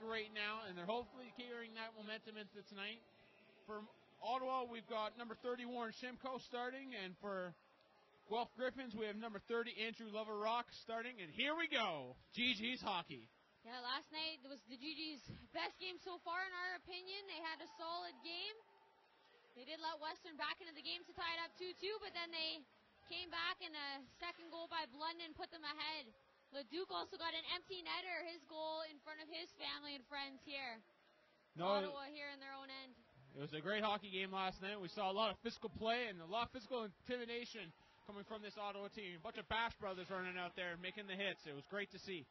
right now, and they're hopefully carrying that momentum into tonight. For Ottawa, we've got number 30, Warren Shimko, starting, and for Guelph Gryphons, we have number 30, Andrew Lover-Rock, starting, and here we go, GG's hockey. Yeah, last night was the GG's best game so far, in our opinion. They had a solid game. They did let Western back into the game to tie it up 2-2, but then they came back, and a second goal by Blunden put them ahead. Leduc also got an empty netter, his goal in front of his family and friends here. Ottawa here in their own end. It was a great hockey game last night. We saw a lot of physical play and a lot of physical intimidation coming from this Ottawa team. A bunch of Bash brothers running out there and making the hits. It was great to see.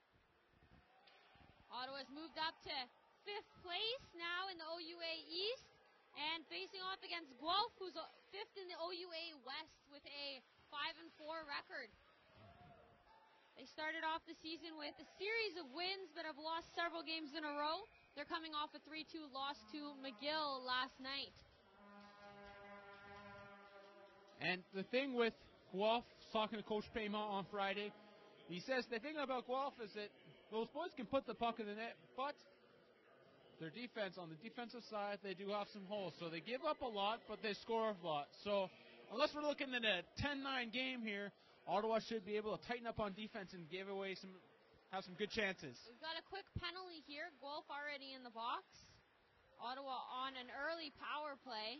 Ottawa's moved up to 5th place now in the OUA East, and facing off against Guelph, who's 5th in the OUA West with a 5-4 record. They started off the season with a series of wins, but have lost several games in a row. They're coming off a 3-2 loss to McGill last night. And the thing with Guelph, talking to Coach Paymont on Friday, he says the thing about Guelph is that those boys can put the puck in the net, but their defense, on the defensive side, they do have some holes. So they give up a lot, but they score a lot. So unless we're looking at a 10-9 game here, Ottawa should be able to tighten up on defense and have some good chances. We've got a quick penalty here. Guelph already in the box. Ottawa on an early power play.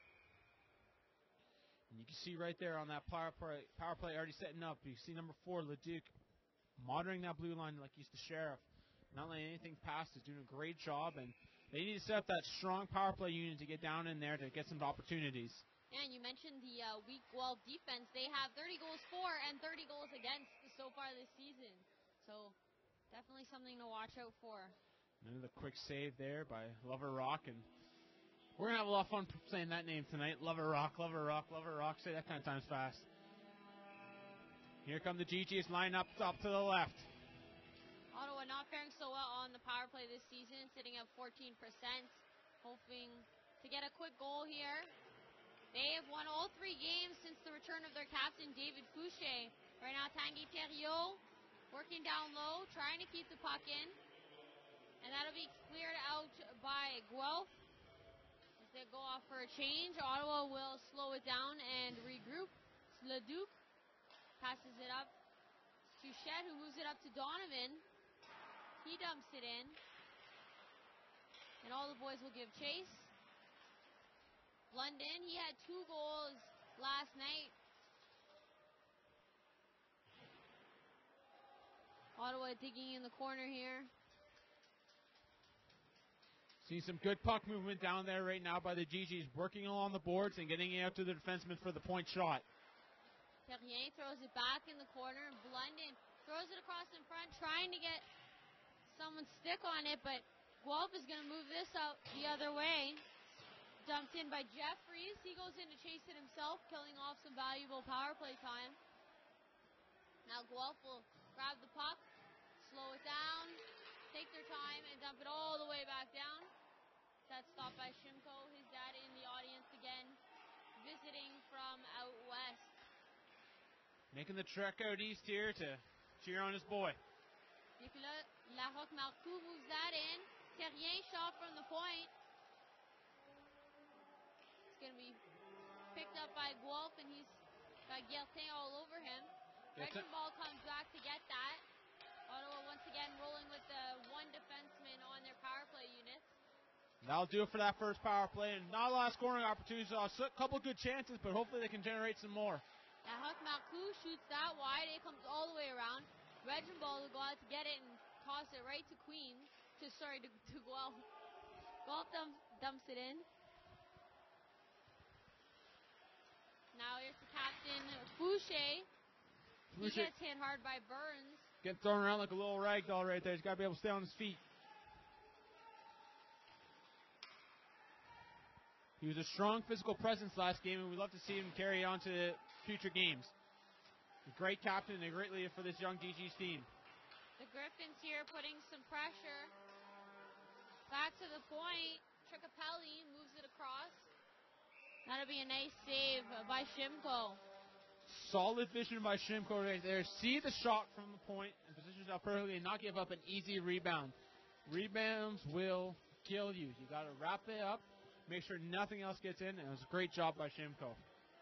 And you can see right there on that power play already setting up. You see number 4, Leduc, monitoring that blue line like he's the sheriff. Not letting anything pass. He's doing a great job. And they need to set up that strong power play unit to get down in there to get some opportunities. And you mentioned the weak Guelph defense. They have 30 goals for and 30 goals against so far this season. So definitely something to watch out for. Another quick save there by Lover-Rock. And we're going to have a lot of fun saying that name tonight. Lover-Rock, Lover-Rock, Lover-Rock. Say that 10 times fast. Here come the GGs line up to the left. Ottawa not faring so well on the power play this season, sitting at 14%, hoping to get a quick goal here. They have won all 3 games since the return of their captain, David Fouché. Right now, Tanguy Thériault working down low, trying to keep the puck in. And that'll be cleared out by Guelph as they go off for a change. Ottawa will slow it down and regroup. Leduc passes it up to Shed, who moves it up to Donovan. He dumps it in. And all the boys will give chase. London, he had 2 goals last night. Ottawa digging in the corner here. See some good puck movement down there right now by the GGs, working along the boards and getting it out to the defenseman for the point shot. Terrien throws it back in the corner. Blunden throws it across in front, trying to get someone's stick on it, but Guelph is going to move this out the other way. Dumped in by Jeffries. He goes in to chase it himself, killing off some valuable power play time. Now Guelph will grab the puck, slow it down, take their time, and dump it all the way back down. That's stopped by Shimko, his dad in the audience again, visiting from out west. Making the trek out east here to cheer on his boy. Nicolas Larocque-Marcoux moves that in. Terrien shot from the point. It's going to be picked up by Guelph, and he's got Guertin all over him. Regenball comes back to get that. Ottawa once again rolling with the 1 defenseman on their power play units. That'll do it for that first power play, and not a lot of scoring opportunities. A couple good chances, but hopefully they can generate some more. Larocque-Marcoux shoots that wide. It comes all the way around. Regenball will go out to get it and toss it right to to Guelph. Guelph dumps it in. Now here's the captain, Fouché. He gets hit hard by Burns. Getting thrown around like a little rag doll right there. He's got to be able to stay on his feet. He was a strong physical presence last game, and we'd love to see him carry on to future games. A great captain and a great leader for this young GG's team. The Gryphons here putting some pressure. Back to the point. Tricapelli moves it across. That'll be a nice save by Shimko. Solid vision by Shimko right there. See the shot from the point and position himself perfectly and not give up an easy rebound. Rebounds will kill you. You got to wrap it up, make sure nothing else gets in, and it was a great job by Shimko,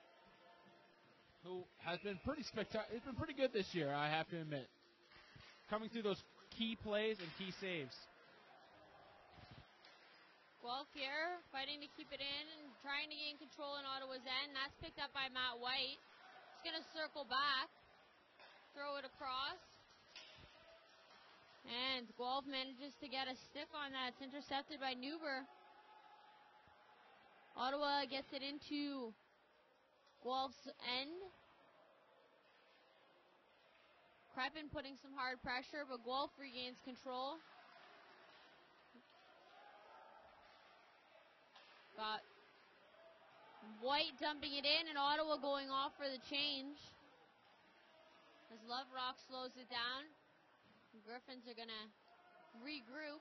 who has been pretty spectacular. It's been pretty good this year, I have to admit. Coming through those key plays and key saves. Guelph here, fighting to keep it in and trying to gain control in Ottawa's end. That's picked up by Matt White. He's going to circle back, throw it across. And Guelph manages to get a stick on that. It's intercepted by Newber. Ottawa gets it into Guelph's end. Gryphons putting some hard pressure, but Guelph regains control. Got White dumping it in, and Ottawa going off for the change. As Loverock slows it down. The Gryphons are going to regroup.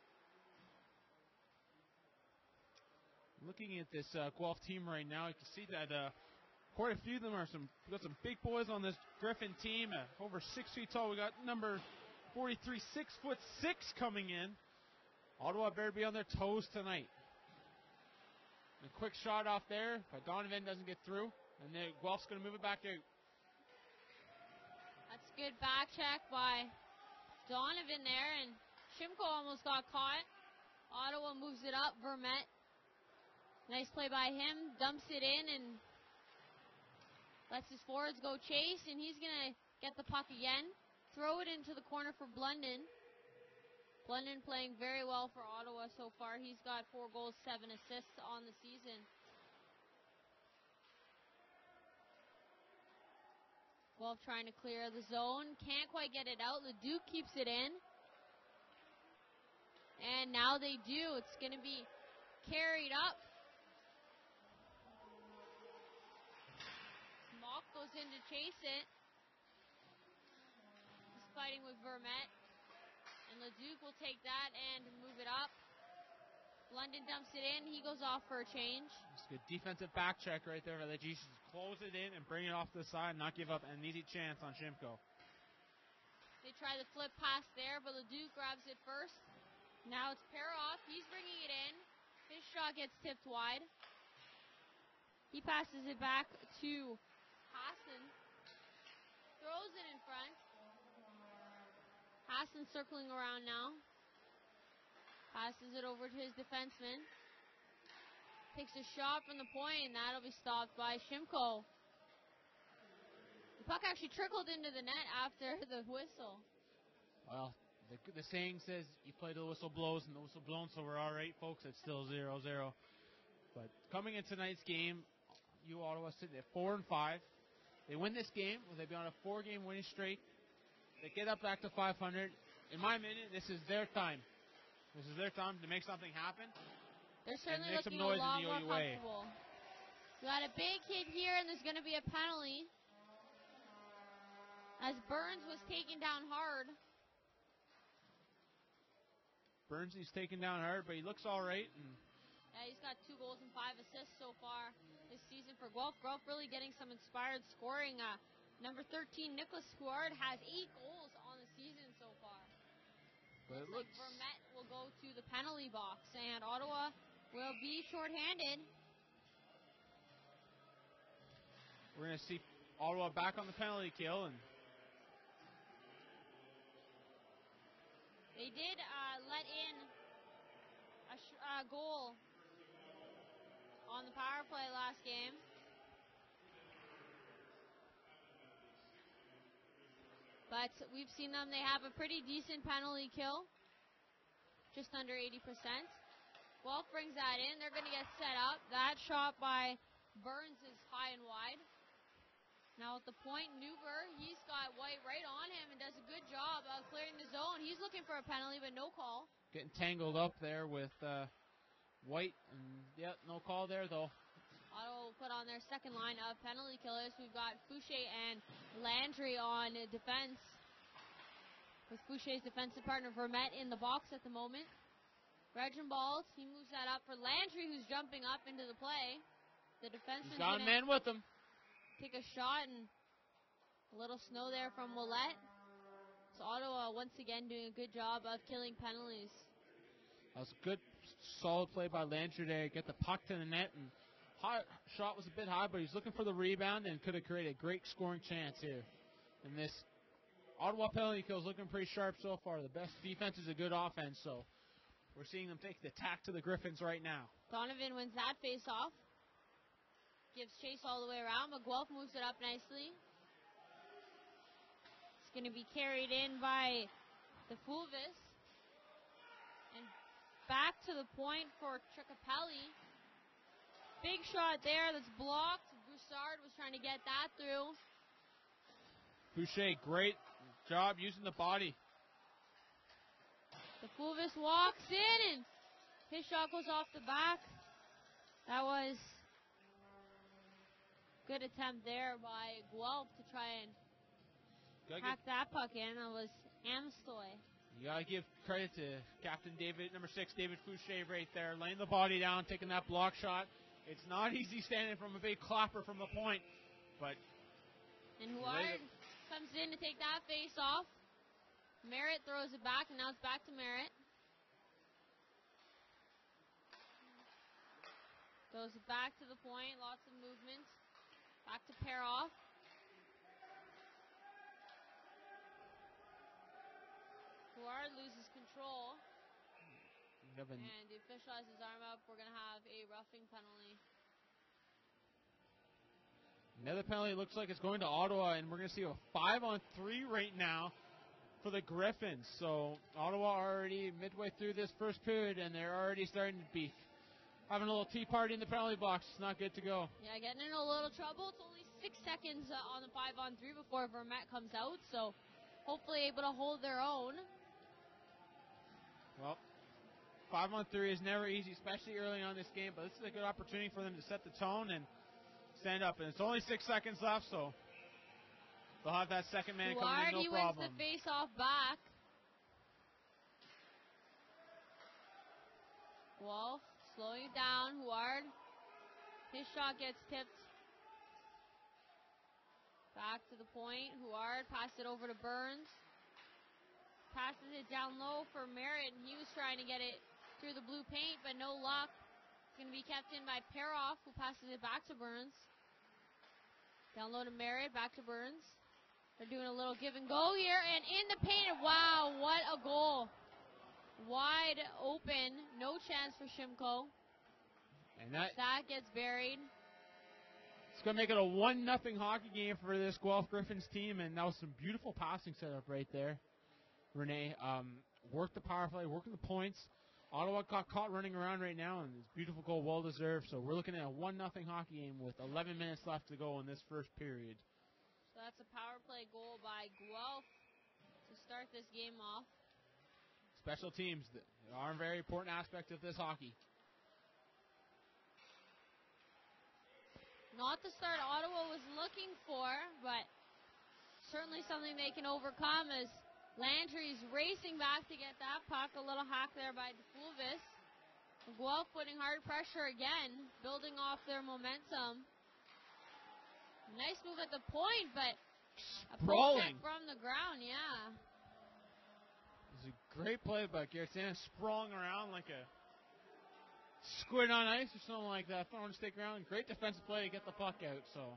Looking at this Guelph team right now, you can see that quite a few of them are we got some big boys on this Gryphon team, over 6 feet tall. We got number 43, 6'6" coming in. Ottawa better be on their toes tonight. A quick shot off there, but Donovan doesn't get through, and then Guelph's going to move it back out. That's a good back check by Donovan there, and Shimko almost got caught. Ottawa moves it up. Vermette, nice play by him, dumps it in and lets his forwards go chase, and he's going to get the puck again, throw it into the corner for Blunden. Blunden playing very well for Ottawa so far. He's got 4 goals, 7 assists on the season. Guelph trying to clear the zone. Can't quite get it out. Leduc keeps it in. And now they do. It's going to be carried up. Mock goes in to chase it. He's fighting with Vermette. And Leduc will take that and move it up. London dumps it in. He goes off for a change. It's a good defensive back check right there. They just close it in and bring it off to the side, not give up an easy chance on Shimko. They try the flip pass there, but Leduc grabs it first. Now it's Peroff. He's bringing it in. His shot gets tipped wide. He passes it back to Hassan. Throws it in front. Hassan circling around now. Passes it over to his defenseman. Takes a shot from the point, and that'll be stopped by Shimko. The puck actually trickled into the net after the whistle. Well, the saying says you play till the whistle blows, and the whistle blown, so we're all right, folks. It's still 0-0. But coming in tonight's game, Ottawa sitting at 4-5. They win this game, they'll be on a 4-game winning streak. They get up back to 500. In my opinion, this is their time. This is their time to make something happen. They're certainly looking a lot more comfortable. We got a big hit here, and there's going to be a penalty. As Burns was taken down hard. Burns is taken down hard, but he looks all right. Yeah, he's got 2 goals and 5 assists so far this season for Guelph. Guelph really getting some inspired scoring. Number 13, Nicholas Huard, has 8 goals on the season so far. But looks like Vermette will go to the penalty box, and Ottawa will be shorthanded. We're going to see Ottawa back on the penalty kill, and they did let in a goal on the power play last game. But we've seen them. They have a pretty decent penalty kill. Just under 80%. Guelph brings that in. They're going to get set up. That shot by Burns is high and wide. Now at the point, Newber, he's got White right on him and does a good job of clearing the zone. He's looking for a penalty, but no call. Getting tangled up there with White. And, yeah, no call there, though. Ottawa will put on their second line of penalty killers. We've got Fouché and Landry on defense, with Fouché's defensive partner Vermette in the box at the moment. Reginbald, he moves that up for Landry, who's jumping up into the play. The defenseman's got a man with him. Take a shot, and a little snow there from Willette. So Ottawa once again doing a good job of killing penalties. was a good, solid play by Landry there. Get the puck to the net, and shot was a bit high, but he's looking for the rebound and could have created a great scoring chance here. And this Ottawa penalty kill is looking pretty sharp so far. The best defense is a good offense, so we're seeing them take the attack to the Gryphons right now. Donovan wins that face-off. Gives chase all the way around, but Guelph moves it up nicely. It's going to be carried in by the Fulvis. And back to the point for Tricapelli. Big shot there that's blocked. Broussard was trying to get that through. Boucher, great job using the body. The Fulvis walks in, and his shot goes off the back. That was a good attempt there by Guelph to try and hack that puck in. That was Amstoy. You got to give credit to Captain David, number 6, David Fouché right there, laying the body down, taking that block shot. It's not easy standing from a big clapper from the point, but... And Huard comes in to take that face off. Merritt throws it back, and now it's back to Merritt. Throws it back to the point, lots of movement. Back to Paroff. Huard loses control. And the official has his arm up. We're going to have a roughing penalty. Another penalty looks like it's going to Ottawa, and we're going to see a 5-on-3 right now for the Gryphons. So Ottawa already midway through this first period, and they're already starting to be having a little tea party in the penalty box. It's not good to go. Yeah, getting in a little trouble. It's only 6 seconds on the 5-on-3 before Vermette comes out, so hopefully able to hold their own. Well, 5-on-3 is never easy, especially early on in this game, but this is a good opportunity for them to set the tone and stand up. And it's only 6 seconds left, so they'll have that second man coming in, no problem. Wins the face-off back. Guelph slowing it down. Huard, his shot gets tipped. Back to the point. Huard passed it over to Burns. Passes it down low for Merritt, and he was trying to get it through the blue paint, but no luck. It's going to be kept in by Paroff, who passes it back to Burns. Down low to Merritt, back to Burns. They're doing a little give and go here, and in the paint. Wow, what a goal. Wide open, no chance for Shimko. And that gets buried. It's going to make it a 1-0 hockey game for this Guelph Gryphons team, and that was some beautiful passing setup right there. Renee worked the power play, working the points. Ottawa got caught running around right now, and it's a beautiful goal, well deserved. So we're looking at a 1-0 hockey game with 11 minutes left to go in this first period. So that's a power play goal by Guelph to start this game off. Special teams are a very important aspect of this hockey. Not the start Ottawa was looking for, but certainly something they can overcome as Landry's racing back to get that puck. A little hack there by DeFulvis. Guelph putting hard pressure again, building off their momentum. Nice move at the point, but a pull check from the ground, yeah. It was a great play by Garrett, sprawling around like a squid on ice or something like that, throwing a stick around. Great defensive play to get the puck out, so.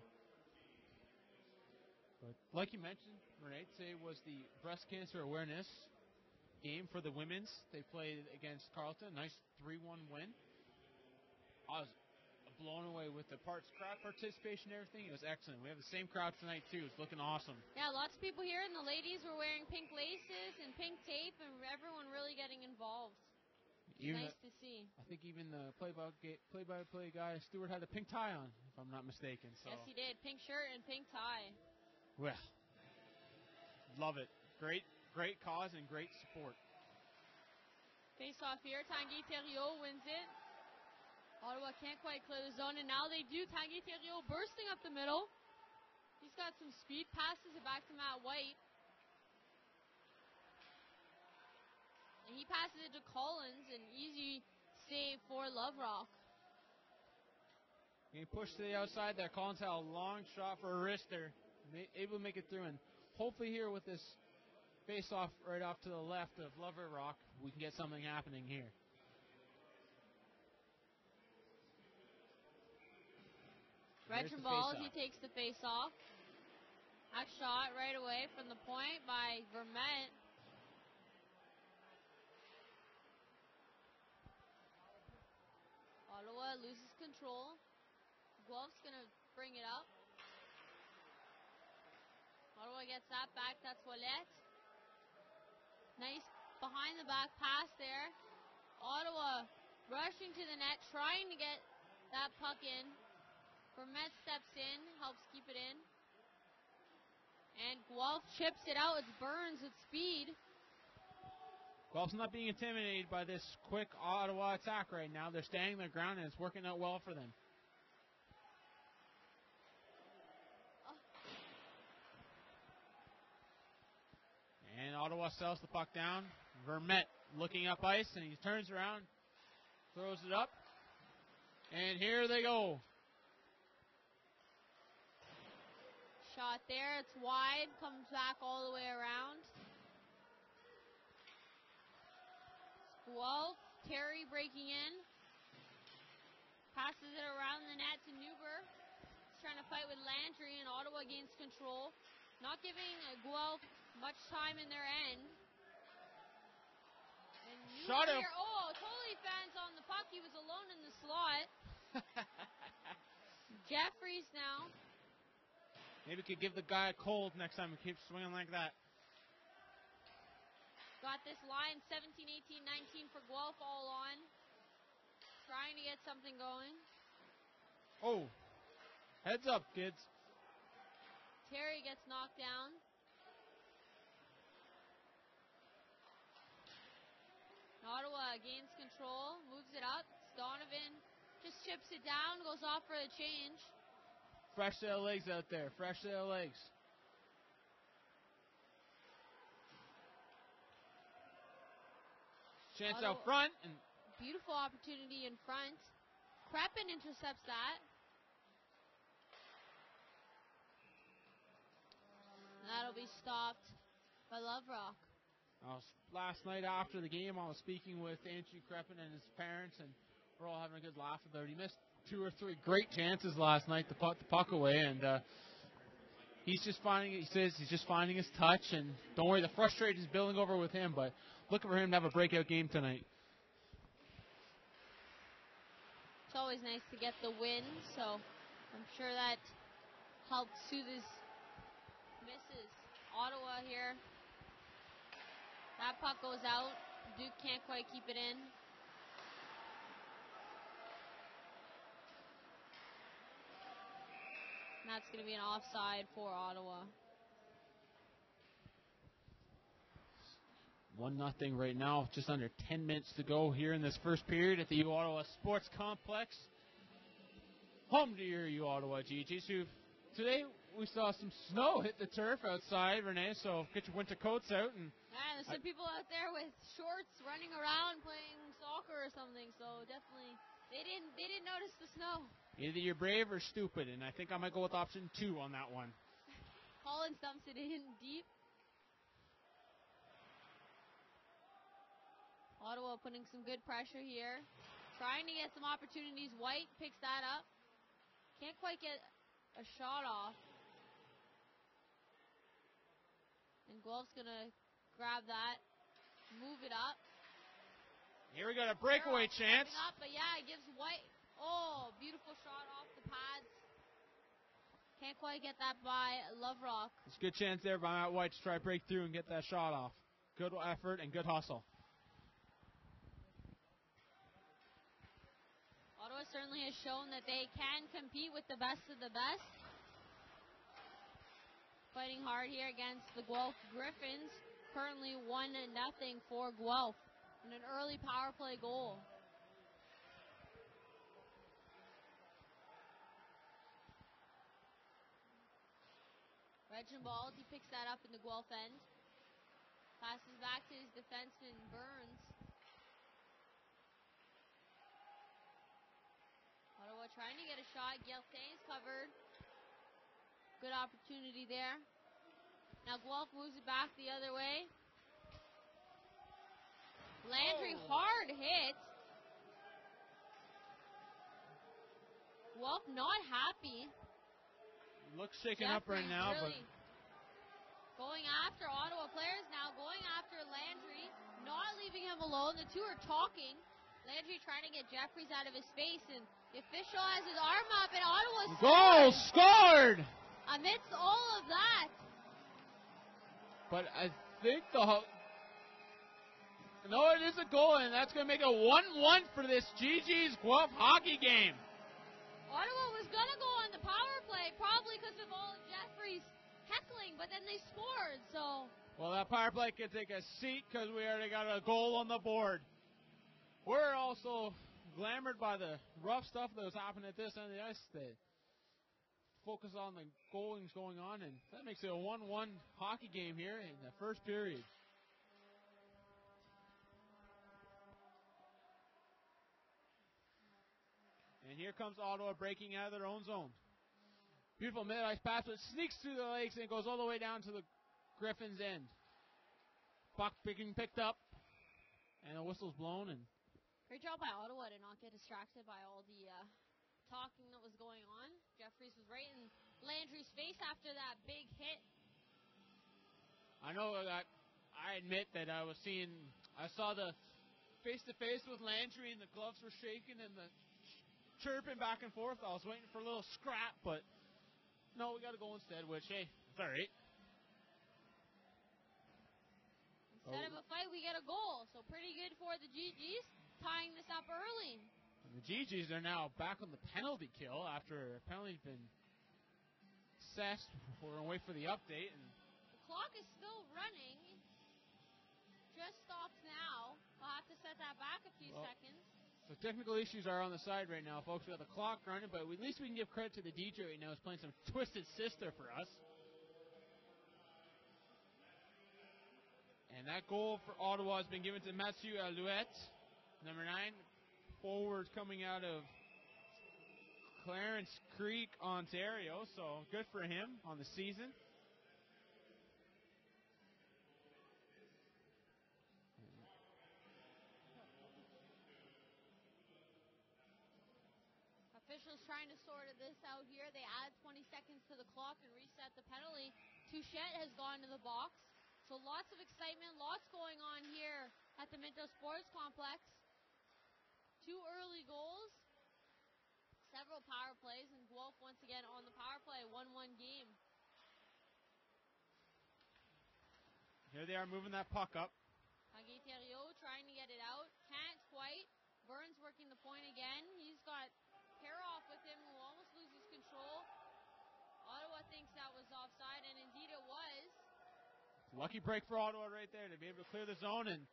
But like you mentioned, Renee, today was the breast cancer awareness game for the women's. They played against Carleton. Nice 3-1 win. I was blown away with the crowd participation and everything. It was excellent. We have the same crowd tonight, too. It's looking awesome. Yeah, lots of people here, and the ladies were wearing pink laces and pink tape, and everyone really getting involved. Nice to see. I think even the play-by-play guy, Stewart, had a pink tie on, if I'm not mistaken. So. Yes, he did. Pink shirt and pink tie. Well, love it. Great cause and great support. Face off here. Tanguy Thériault wins it. Ottawa can't quite clear the zone, and now they do. Tanguy Thériault bursting up the middle. He's got some speed. Passes it back to Matt White. And he passes it to Collins. An easy save for Loverock. He pushed to the outside there. Collins had a long shot for a wrister. Able to make it through, and hopefully here with this face-off right off to the left of Loverock, we can get something happening here. Reginbalds, he takes the face off. A shot right away from the point by Vermette. Ottawa loses control. Guelph's going to bring it up. Ottawa gets that back. That's Ouellette. Nice behind the back pass there. Ottawa rushing to the net, trying to get that puck in. Vermette steps in, helps keep it in. And Guelph chips it out. It's Burns with speed. Guelph's not being intimidated by this quick Ottawa attack right now. They're standing their ground, and it's working out well for them. And Ottawa sells the puck down. Vermette looking up ice, and he turns around, throws it up. And here they go. Shot there, it's wide, comes back all the way around. Guelph, Terry breaking in. Passes it around the net to Newber. He's trying to fight with Landry, and Ottawa gains control. Not giving Guelph much time in their end. And Shot him. Here, totally fans on the puck. He was alone in the slot. Jeffries now. Maybe could give the guy a cold next time he keeps swinging like that. Got this line 17, 18, 19 for Guelph all on. Trying to get something going. Oh, heads up, kids. Terry gets knocked down. Ottawa gains control, moves it up. Donovan just chips it down, goes off for the change. Fresh set of legs out there. Fresh set of legs. Chance out front. And beautiful opportunity in front. Kreppen intercepts that. That'll be stopped by Loverock. Last night after the game, I was speaking with Andrew Kreppen and his parents, and we're all having a good laugh about it. He missed 2 or 3 great chances last night to put the puck away, and he says he's just finding his touch, and don't worry, the frustration is building over with him, but looking for him to have a breakout game tonight. It's always nice to get the win, so I'm sure that helped soothe his misses. Ottawa here. That puck goes out. Duke can't quite keep it in. And that's going to be an offside for Ottawa. 1-0 right now. Just under 10 minutes to go here in this first period at the U Ottawa Sports Complex. Home to your U Ottawa GGs, who today we saw some snow hit the turf outside, Renee, so get your winter coats out. And there's some people out there with shorts running around playing soccer or something, so definitely they didn't notice the snow. Either you're brave or stupid, and I think I might go with option 2 on that one. Collins dumps it in deep. Ottawa putting some good pressure here. Trying to get some opportunities. White picks that up. Can't quite get a shot off. And Guelph's going to grab that. Move it up. Here we got a breakaway chance. Up, but yeah, it gives White. Oh, beautiful shot off the pads. Can't quite get that by Loverock. It's a good chance there by Matt White to try to break through and get that shot off. Good effort and good hustle. Ottawa certainly has shown that they can compete with the best of the best. Fighting hard here against the Guelph Gryphons. Currently 1-0 for Guelph. And an early power play goal. Reginbald, he picks that up in the Guelph end. Passes back to his defenseman, Burns. Ottawa trying to get a shot. Guelpha's covered. Good opportunity there. Now Guelph moves it back the other way. Landry, hard hit. Guelph Guelph not happy. Looks shaken up right now, really going after Ottawa players now, going after Landry, not leaving him alone. The two are talking. Landry trying to get Jeffries out of his space, and the official has his arm up, and Ottawa goal scored! Amidst all of that. But I think no, it is a goal, and that's going to make it 1-1 for this GG's Guelph hockey game. Ottawa was going to go on the power play, probably because of all of Jeffries' heckling, but then they scored, so. Well, that power play can take a seat because we already got a goal on the board. We're also glamored by the rough stuff that was happening at this end of the ice. They focus on the goings going on, and that makes it a 1-1 hockey game here in the first period. And here comes Ottawa breaking out of their own zone. Beautiful mid-ice pass, but sneaks through the legs and goes all the way down to the Gryphons' end. Puck being picked up, and the whistle's blown. And great job by Ottawa to not get distracted by all the talking that was going on. Jeffries was right in Landry's face after that big hit. I know that I admit that I saw the face-to-face with Landry, and the gloves were shaking, and the chirping back and forth. I was waiting for a little scrap, but no, we got to go instead, which, hey, it's all right. Instead of a fight, we get a goal. So pretty good for the GGs, tying this up early. And the GGs are now back on the penalty kill after a penalty's been assessed. We're going to wait for the update. And the clock is still running. Just stopped now. We'll have to set that back a few seconds. So technical issues are on the side right now, folks. We got the clock running, but at least we can give credit to the DJ right now. He's playing some Twisted Sister for us. And that goal for Ottawa has been given to Mathieu Alouette, number 9, forward coming out of Clarence Creek, Ontario. So good for him on the season. Officials trying to sort this out here. They add 20 seconds to the clock and reset the penalty. Touchette has gone to the box. So lots of excitement, lots going on here at the Minto Sports Complex. 2 early goals, several power plays, and Guelph once again on the power play, 1-1 game. Here they are moving that puck up. Tanguy Thériault trying to get it out. Can't quite. Burns working the point again. He's got pair off with him who almost loses control. Ottawa thinks that was offside, and indeed it was. Lucky break for Ottawa right there to be able to clear the zone. And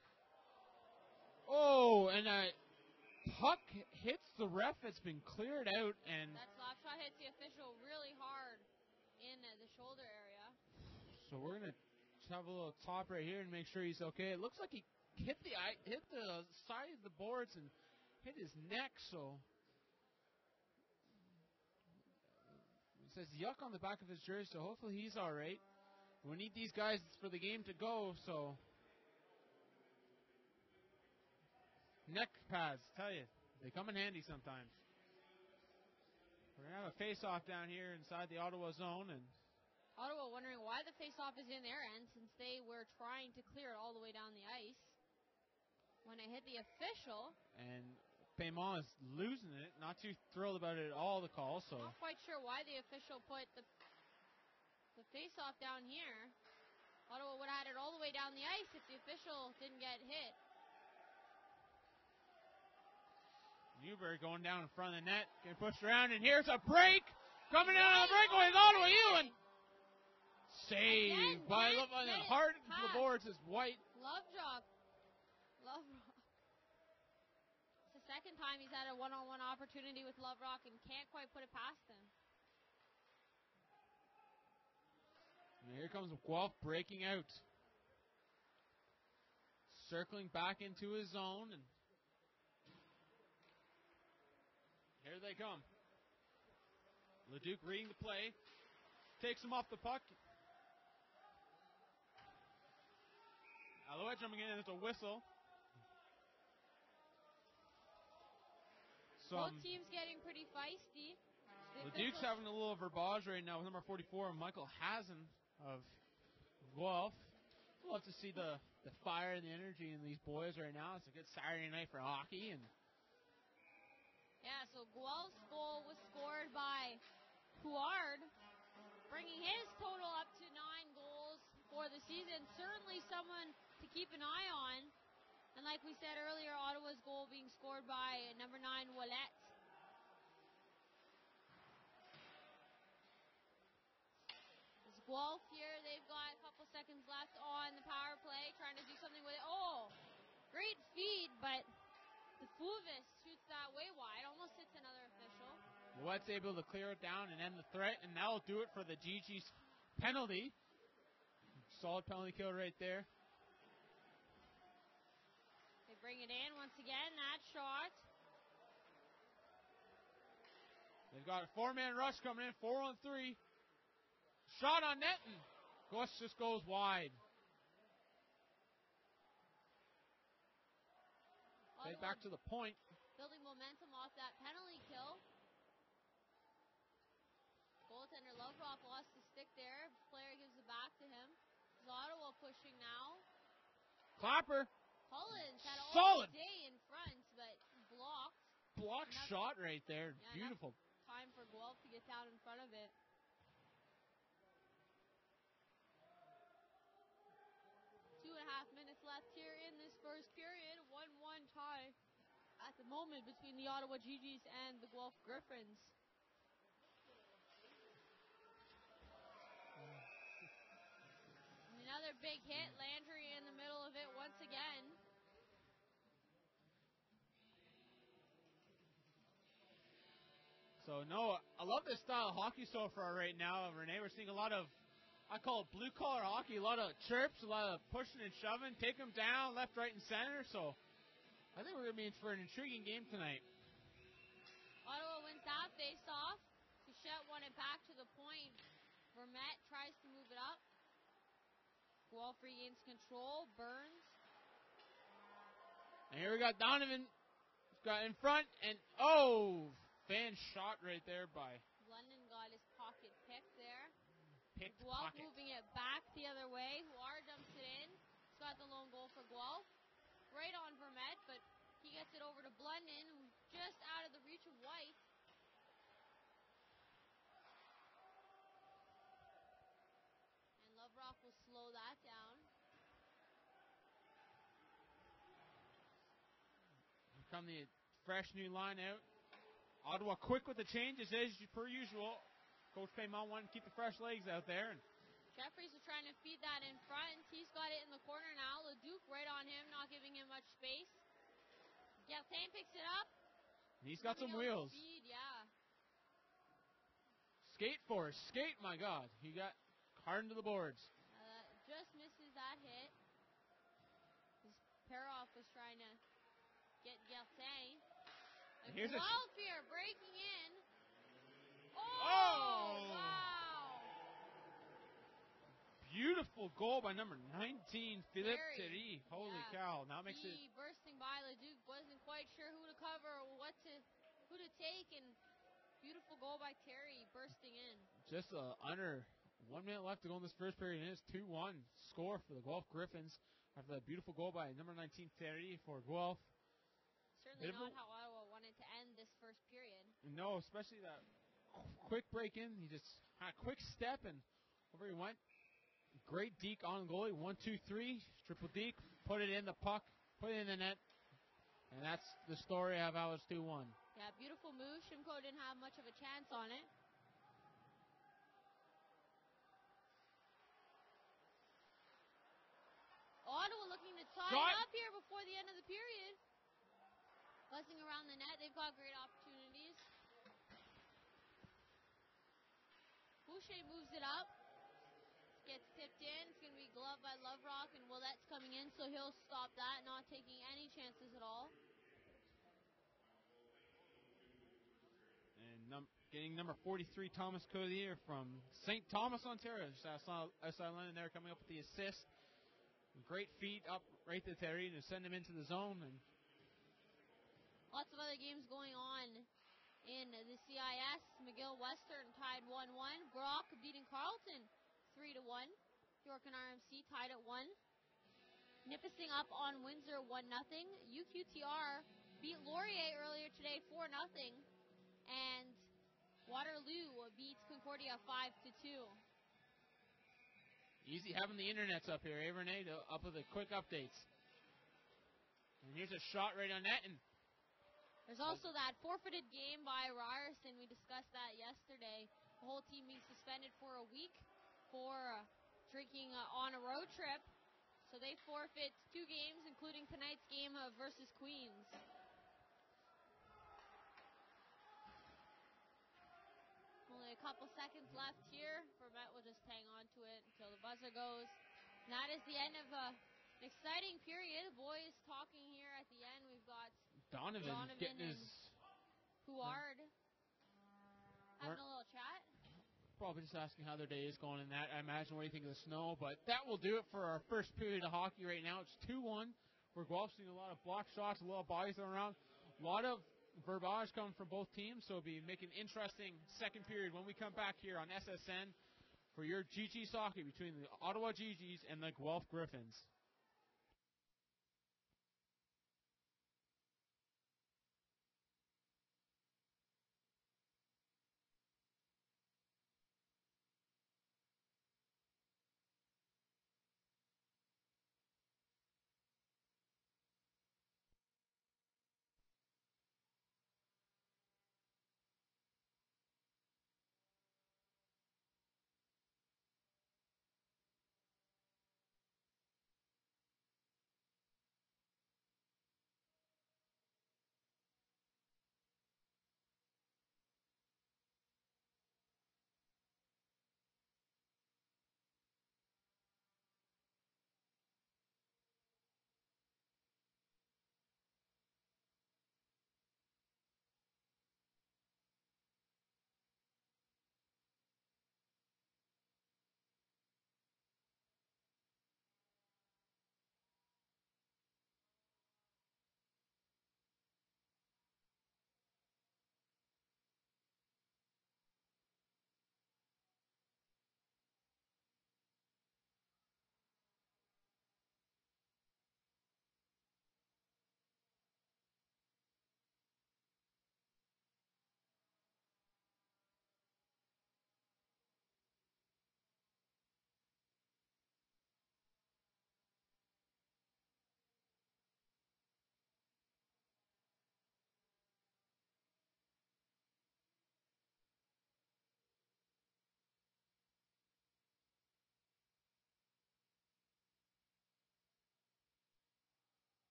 and a puck hits the ref. It's been cleared out, and that slap shot hits the official really hard in the shoulder area. So we're gonna have a little top right here and make sure he's okay. It looks like he hit the side of the boards and hit his neck. So it says yuck on the back of his jersey. So hopefully he's all right. We need these guys for the game to go, so. Neck pads, tell you, they come in handy sometimes. We're going to have a face-off down here inside the Ottawa zone. And Ottawa wondering why the face-off is in their end, since they were trying to clear it all the way down the ice. When it hit the official. And Paiement is losing it, not too thrilled about it at all, the call. So not quite sure why the official put the face-off down here. Ottawa would have had it all the way down the ice if the official didn't get hit. Newberry going down in front of the net, getting pushed around, and here's a break! Coming down on the breakaway is Ottawa Ewan! Saved by the heart of the boards is White. Love drop. It's the second time he's had a one-on-one opportunity with Loverock and can't quite put it past him. And here comes Guelph breaking out. Circling back into his zone. And here they come. Leduc reading the play. Takes him off the puck. Alouette jumping in, and it's a whistle. Both teams getting pretty feisty. The Duke's having a little verbage right now with number 44, Michael Hazen of Guelph. Love to see the fire and the energy in these boys right now. It's a good Saturday night for hockey. And yeah, so Guelph's goal was scored by Huard, bringing his total up to 9 goals for the season. Certainly someone to keep an eye on. And like we said earlier, Ottawa's goal being scored by number 9, Ouellette. It's Guelph here. They've got a couple seconds left on the power play, trying to do something with it. Oh, great feed, but the Fuvis shoots that way wide. Almost hits another official. Ouellette's able to clear it down and end the threat, and that'll do it for the GG's penalty. Solid penalty kill right there. They bring it in once again, that shot. They've got a 4-man rush coming in, 4-on-3. Shot on net, and Gus just goes wide. Right back to the point. Building momentum off that penalty kill. Goaltender Loverock lost the stick there. Player gives it back to him. Is Ottawa pushing now? Clapper. Collins had Solid. all day in front, but blocked. Blocked shot right there. Yeah, beautiful. Time for Guelph to get down in front of it. 2.5 minutes left here in this first period. 1-1 tie at the moment between the Ottawa GGs and the Guelph Gryphons. And another big hit. Landry in the middle of it once again. So, no, I love this style of hockey so far right now, Renee. We're seeing a lot of, I call it blue-collar hockey, a lot of chirps, a lot of pushing and shoving, take them down, left, right, and center. So, I think we're going to be in for an intriguing game tonight. Ottawa wins that face-off. Touchette won it back to the point. Vermette tries to move it up. Guelph regains control. Burns. And here we got Donovan. Got in front, and oh, fan shot right there by London got his pocket picked there. Picked Guelph pocket. moving it back the other way. Huard dumps it in. He's got the lone goal for Guelph. Right on Vermette, but he gets it over to Blunden, who's just out of the reach of White. And Loverock will slow that down. Here come the fresh new line out. Ottawa quick with the changes as per usual. Coach Paymont wanted to keep the fresh legs out there. And Jeffries is trying to feed that in front. He's got it in the corner now. Leduc right on him, not giving him much space. Gertain picks it up. He's got some wheels. Speed, yeah. Skate for us. Skate, my God. He got hard into the boards. Just misses that hit. Peroff was trying to get Gertain. Here's Guelph here breaking in. Oh! Wow! Beautiful goal by number 19, Philippe Terry. Thierry. Holy Yeah. cow. Now makes He bursting by. Leduc wasn't quite sure who to cover or who to take, and beautiful goal by Terry bursting in. just under 1 minute left to go in this first period, and it's 2-1 score for the Guelph Gryphons after that beautiful goal by number 19, Thierry for Guelph. Certainly not how Ottawa wanted to end this first period. No, especially that quick break in. He just had a quick step, and over he went. Great deke on goalie. 1-2-3. Triple deke. Put it in the puck. Put it in the net. And that's the story of how it's 2-1. Yeah, beautiful move. Shimko didn't have much of a chance on it. Ottawa looking to tie it up here before the end of the period. Buzzing around the net. They've got great opportunities. Boucher moves it up. Gets tipped in. It's going to be gloved by Loverock, and Ouellette's coming in, so he'll stop that, not taking any chances at all. And getting number 43, Thomas Codier from St. Thomas, Ontario. Just outside London there, coming up with the assist. Great feet up right to Terry to send him into the zone. And lots of other games going on In the CIS, McGill Western tied 1-1. Brock beating Carleton 3-1. York and RMC tied at 1. Nipissing up on Windsor 1-0. UQTR beat Laurier earlier today 4-0. And Waterloo beats Concordia 5-2. Easy having the internets up here, eh, Renee? Up with the quick updates. And here's a shot right on net. And there's also that forfeited game by Ryerson. We discussed that yesterday. The whole team being suspended for a week for drinking on a road trip. So they forfeit 2 games, including tonight's game versus Queens. Only a couple seconds left here. Vermette will just hang on to it until the buzzer goes. And that is the end of an exciting period. Boys talking here at the end. We've got Donovan getting his Huard having a little chat. Probably just asking how their day is going in that. I imagine what do you think of the snow, but that will do it for our first period of hockey right now. It's 2-1. We're Guelph seeing a lot of block shots, a lot of bodies thrown around, a lot of verbiage coming from both teams, so it'll be making an interesting second period when we come back here on SSN for your GG hockey between the Ottawa GGs and the Guelph Gryphons.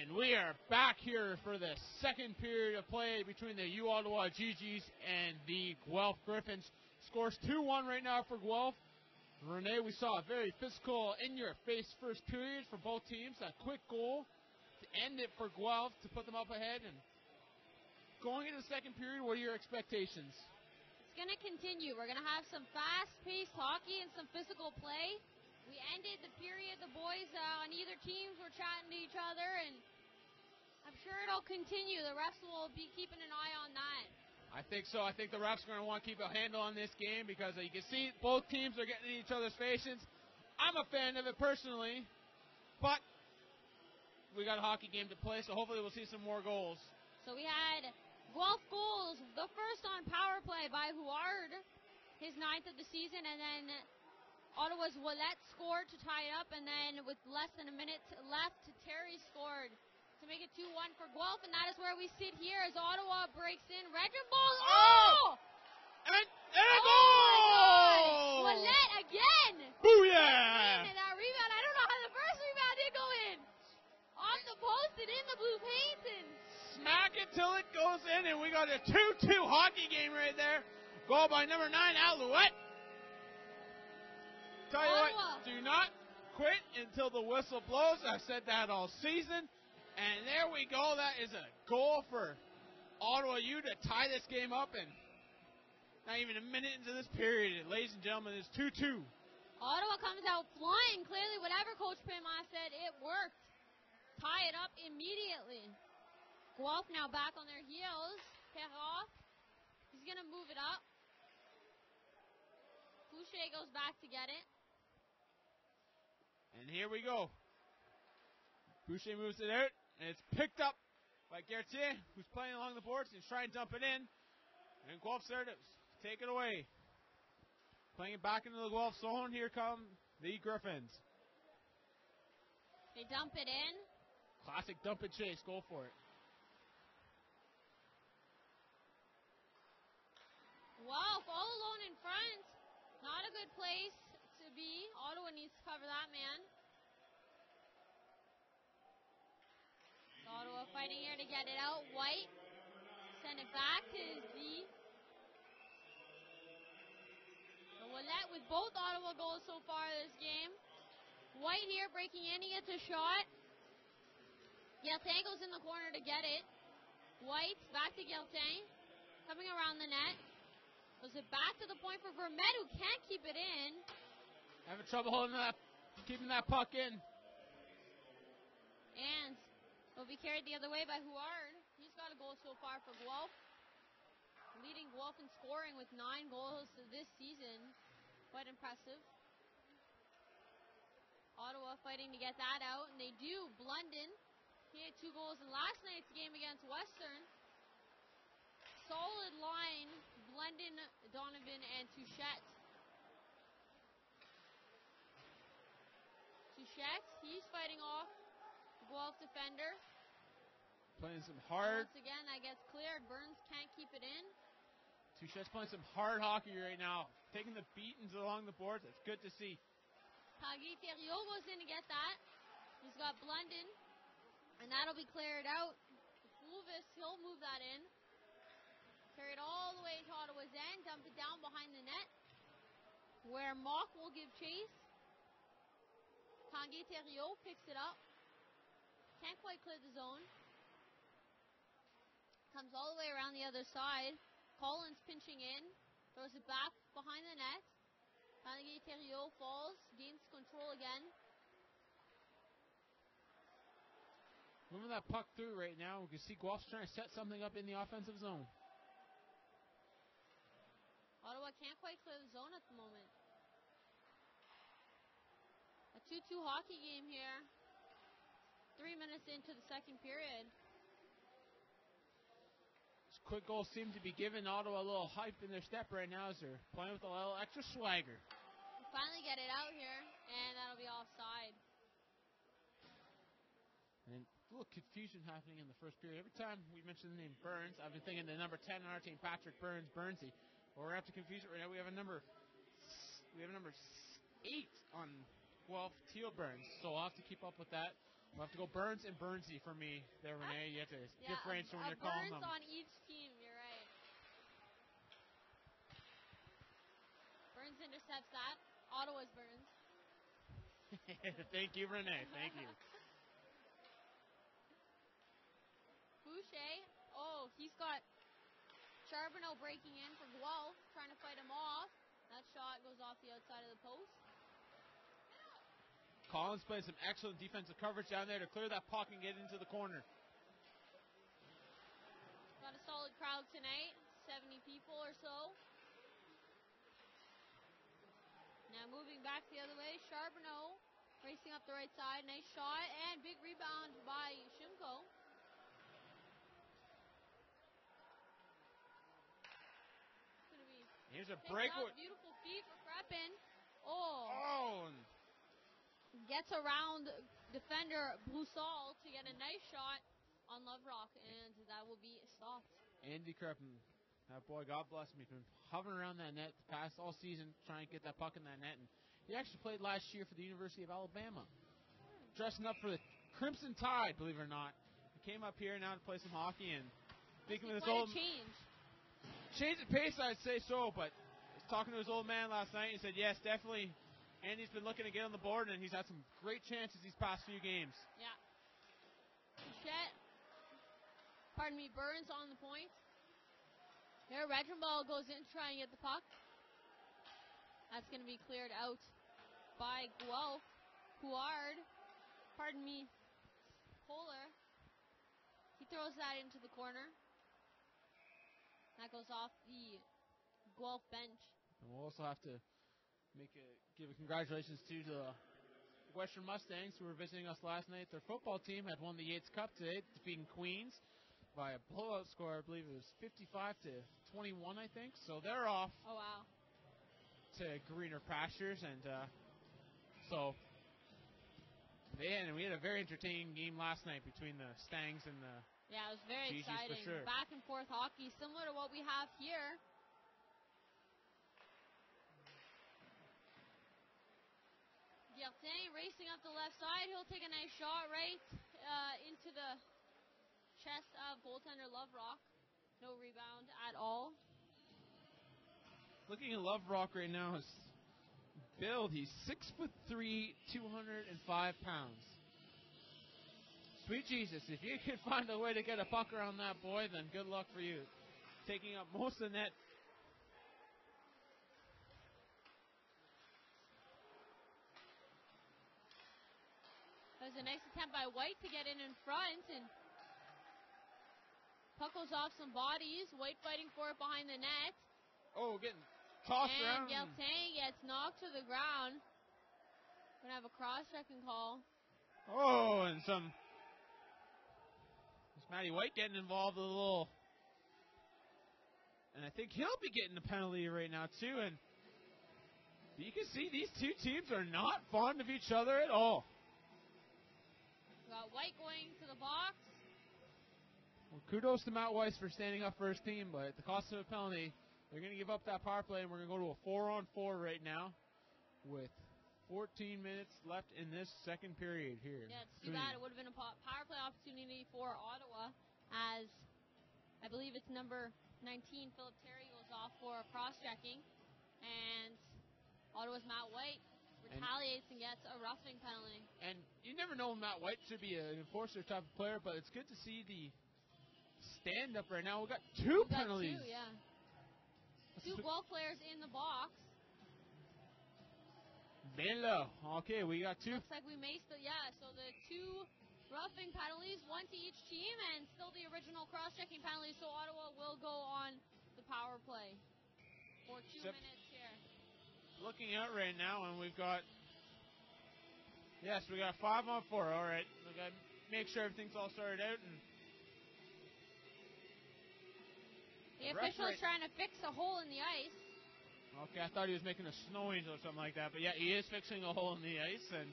And we are back here for the second period of play between the U Ottawa GGs and the Guelph Gryphons. Scores 2-1 right now for Guelph. Renee, we saw a very physical, in-your-face first period for both teams. A quick goal to end it for Guelph to put them up ahead. And going into the second period, what are your expectations? It's going to continue. We're going to have some fast-paced hockey and some physical play. We ended the period, the boys on either teams were chatting to each other, and I'm sure it'll continue. The refs will be keeping an eye on that. I think so. I think the refs are going to want to keep a handle on this game because you can see both teams are getting in each other's faces. I'm a fan of it personally, but we got a hockey game to play, so hopefully we'll see some more goals. So we had Guelph goals, the first on power play by Huard, his 9th of the season, and then Ottawa's Ouellette scored to tie it up, and then with less than a minute left, Terry scored to make it 2-1 for Guelph, and that is where we sit here as Ottawa breaks in. Reginald, oh! And a goal! Ouellette again! Booyah! And that rebound, I don't know how the first rebound did go in. Off the post and in the blue paint, and smack it till it goes in, and we got a 2-2 hockey game right there. Goal by number 9, Alouette. Tell you what, do not quit until the whistle blows. I've said that all season. And there we go. That is a goal for Ottawa U to tie this game up. And not even a minute into this period, ladies and gentlemen, it's 2-2. Ottawa comes out flying. Clearly, whatever Coach Prema said, it worked. Tie it up immediately. Guelph now back on their heels. Perroff, he's going to move it up. Boucher goes back to get it. And here we go. Boucher moves it out, and it's picked up by Gertier, who's playing along the boards. He's trying to dump it in. And Guelph Sertives take it away. Playing it back into the Guelph zone. Here come the Gryphons. They dump it in. Classic dump and chase. Go for it. Guelph all alone in front. Not a good place to be. Ottawa needs to cover that man. Ottawa fighting here to get it out. White send it back to his D. Ouellette with both Ottawa goals so far this game. White here breaking in. He gets a shot. Gueltin goes in the corner to get it. White back to Gueltin. Coming around the net. Goes it back to the point for Vermette, who can't keep it in. Having trouble keeping that puck in. And will be carried the other way by Huard. He's got a goal so far for Guelph. Leading Guelph in scoring with 9 goals this season. Quite impressive. Ottawa fighting to get that out, and they do. Blunden, he had 2 goals in last night's game against Western. Solid line, Blunden, Donovan, and Touchette. Touchette, he's fighting off the Guelph defender. Playing some hard. Once again, that gets cleared. Burns can't keep it in. Touchette's playing some hard hockey right now. Taking the beatings along the boards. It's good to see. Tanguy Thériault goes in to get that. He's got Blunden. And that'll be cleared out. Fulvis, he'll move that in. Carried all the way to Ottawa's end. Dump it down behind the net. Where Mock will give chase. Tanguy Thériault picks it up. Can't quite clear the zone. Comes all the way around the other side. Collins pinching in. Throws it back behind the net. Tanguy Thériault falls. Gains control again. Moving that puck through right now. We can see Guelph's trying to set something up in the offensive zone. Ottawa can't quite clear the zone at the moment. A 2-2 hockey game here. 3 minutes into the second period. This quick goal seems to be giving Ottawa a little hype in their step right now as they're playing with a little extra swagger. We finally get it out here, and that'll be offside. And a little confusion happening in the first period. Every time we mention the name Burns, I've been thinking the number 10 on our team, Patrick Burns, Burnsy. But we're going to have to confuse it right now. We have a number 8 on Guelph, Teal Burns. So we'll have to keep up with that. We'll have to go Burns and Burnsy for me there, Renee. You have to differentiate when you're calling them. Burns on each team, you're right. Burns intercepts that. Ottawa's Burns. Thank you, Renee. Thank you. Boucher. Oh, he's got Charbonneau breaking in for Guelph, trying to fight him off. That shot goes off the outside of the post. Collins played some excellent defensive coverage down there to clear that puck and get into the corner. Got a solid crowd tonight, 70 people or so. Now moving back the other way, Charbonneau racing up the right side. Nice shot and big rebound by Shimko. Here's a breakaway. Beautiful feet for Kreppen. Oh. Gets around defender Broussard to get a nice shot on Loverock, and that will be stopped. Andy Kreppen, that boy, God bless him, he's been hovering around that net the past all season trying to get that puck in that net. And he actually played last year for the University of Alabama, dressing up for the Crimson Tide, believe it or not. He came up here now to play some hockey and thinking with his old change of pace, I'd say so, but talking to his old man last night, he said, yes, definitely, Andy's been looking to get on the board, and he's had some great chances these past few games. Yeah. Burns on the point. Here, Regenball goes in, trying to get the puck. That's going to be cleared out by Guelph. Polar. He throws that into the corner. That goes off the Guelph bench. And we'll also have to give a congratulations to the Western Mustangs who were visiting us last night. Their football team had won the Yates Cup today, defeating Queens by a blowout score. I believe it was 55-21, I think. So they're off. Oh, wow. To greener pastures, and we had a very entertaining game last night between the Stangs and the it was very GGs exciting. for sure. Back and forth hockey, similar to what we have here. Guelph racing up the left side. He'll take a nice shot right into the chest of goaltender Loverock. No rebound at all. Looking at Loverock right now, his build, he's 6'3", 205 pounds. Sweet Jesus, if you can find a way to get a puck around that boy, then good luck for you. Taking up most of the net. That was a nice attempt by White to get in front, and puck goes off some bodies. White fighting for it behind the net. Oh, getting tossed around. And Geltang gets knocked to the ground. Gonna have a cross-checking call. Oh, and Matty White getting involved a little. And I think he'll be getting a penalty right now, too. And you can see these two teams are not fond of each other at all. We got White going to the box. Well, kudos to Matt Weiss for standing up for his team, but at the cost of a penalty, they're going to give up that power play, and we're going to go to a 4-on-4 right now with 14 minutes left in this second period here. Yeah, it's too bad. It would have been a power play opportunity for Ottawa, as I believe it's number 19, Philip Terry, goes off for cross-checking, and Ottawa's Matt White retaliates and gets a roughing penalty. And you never know, Matt White should be an enforcer type of player, but it's good to see the stand-up right now. We've got two penalties. Two, yeah. Two Guelph players in the box. Bello. Okay, we got two. Looks like we maced the, so the two roughing penalties, one to each team, and still the original cross-checking penalty, so Ottawa will go on the power play for 2 minutes here. Looking out right now, and we've got, we got 5-on-4. All right, we got to make sure everything's all sorted out. And the official is trying to fix a hole in the ice. Okay, I thought he was making a snow angel or something like that, but yeah, he is fixing a hole in the ice, and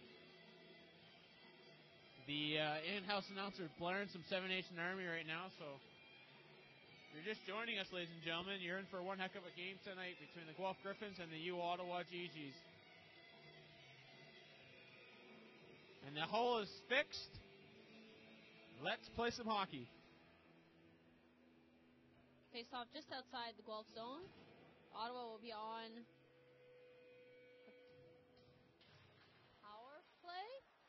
the in-house announcer blaring some 7 Nation Army right now, so if you're just joining us, ladies and gentlemen, you're in for one heck of a game tonight between the Guelph Gryphons and the Ottawa GGs. And the hole is fixed. Let's play some hockey. Face off just outside the Guelph zone. Ottawa will be on power play.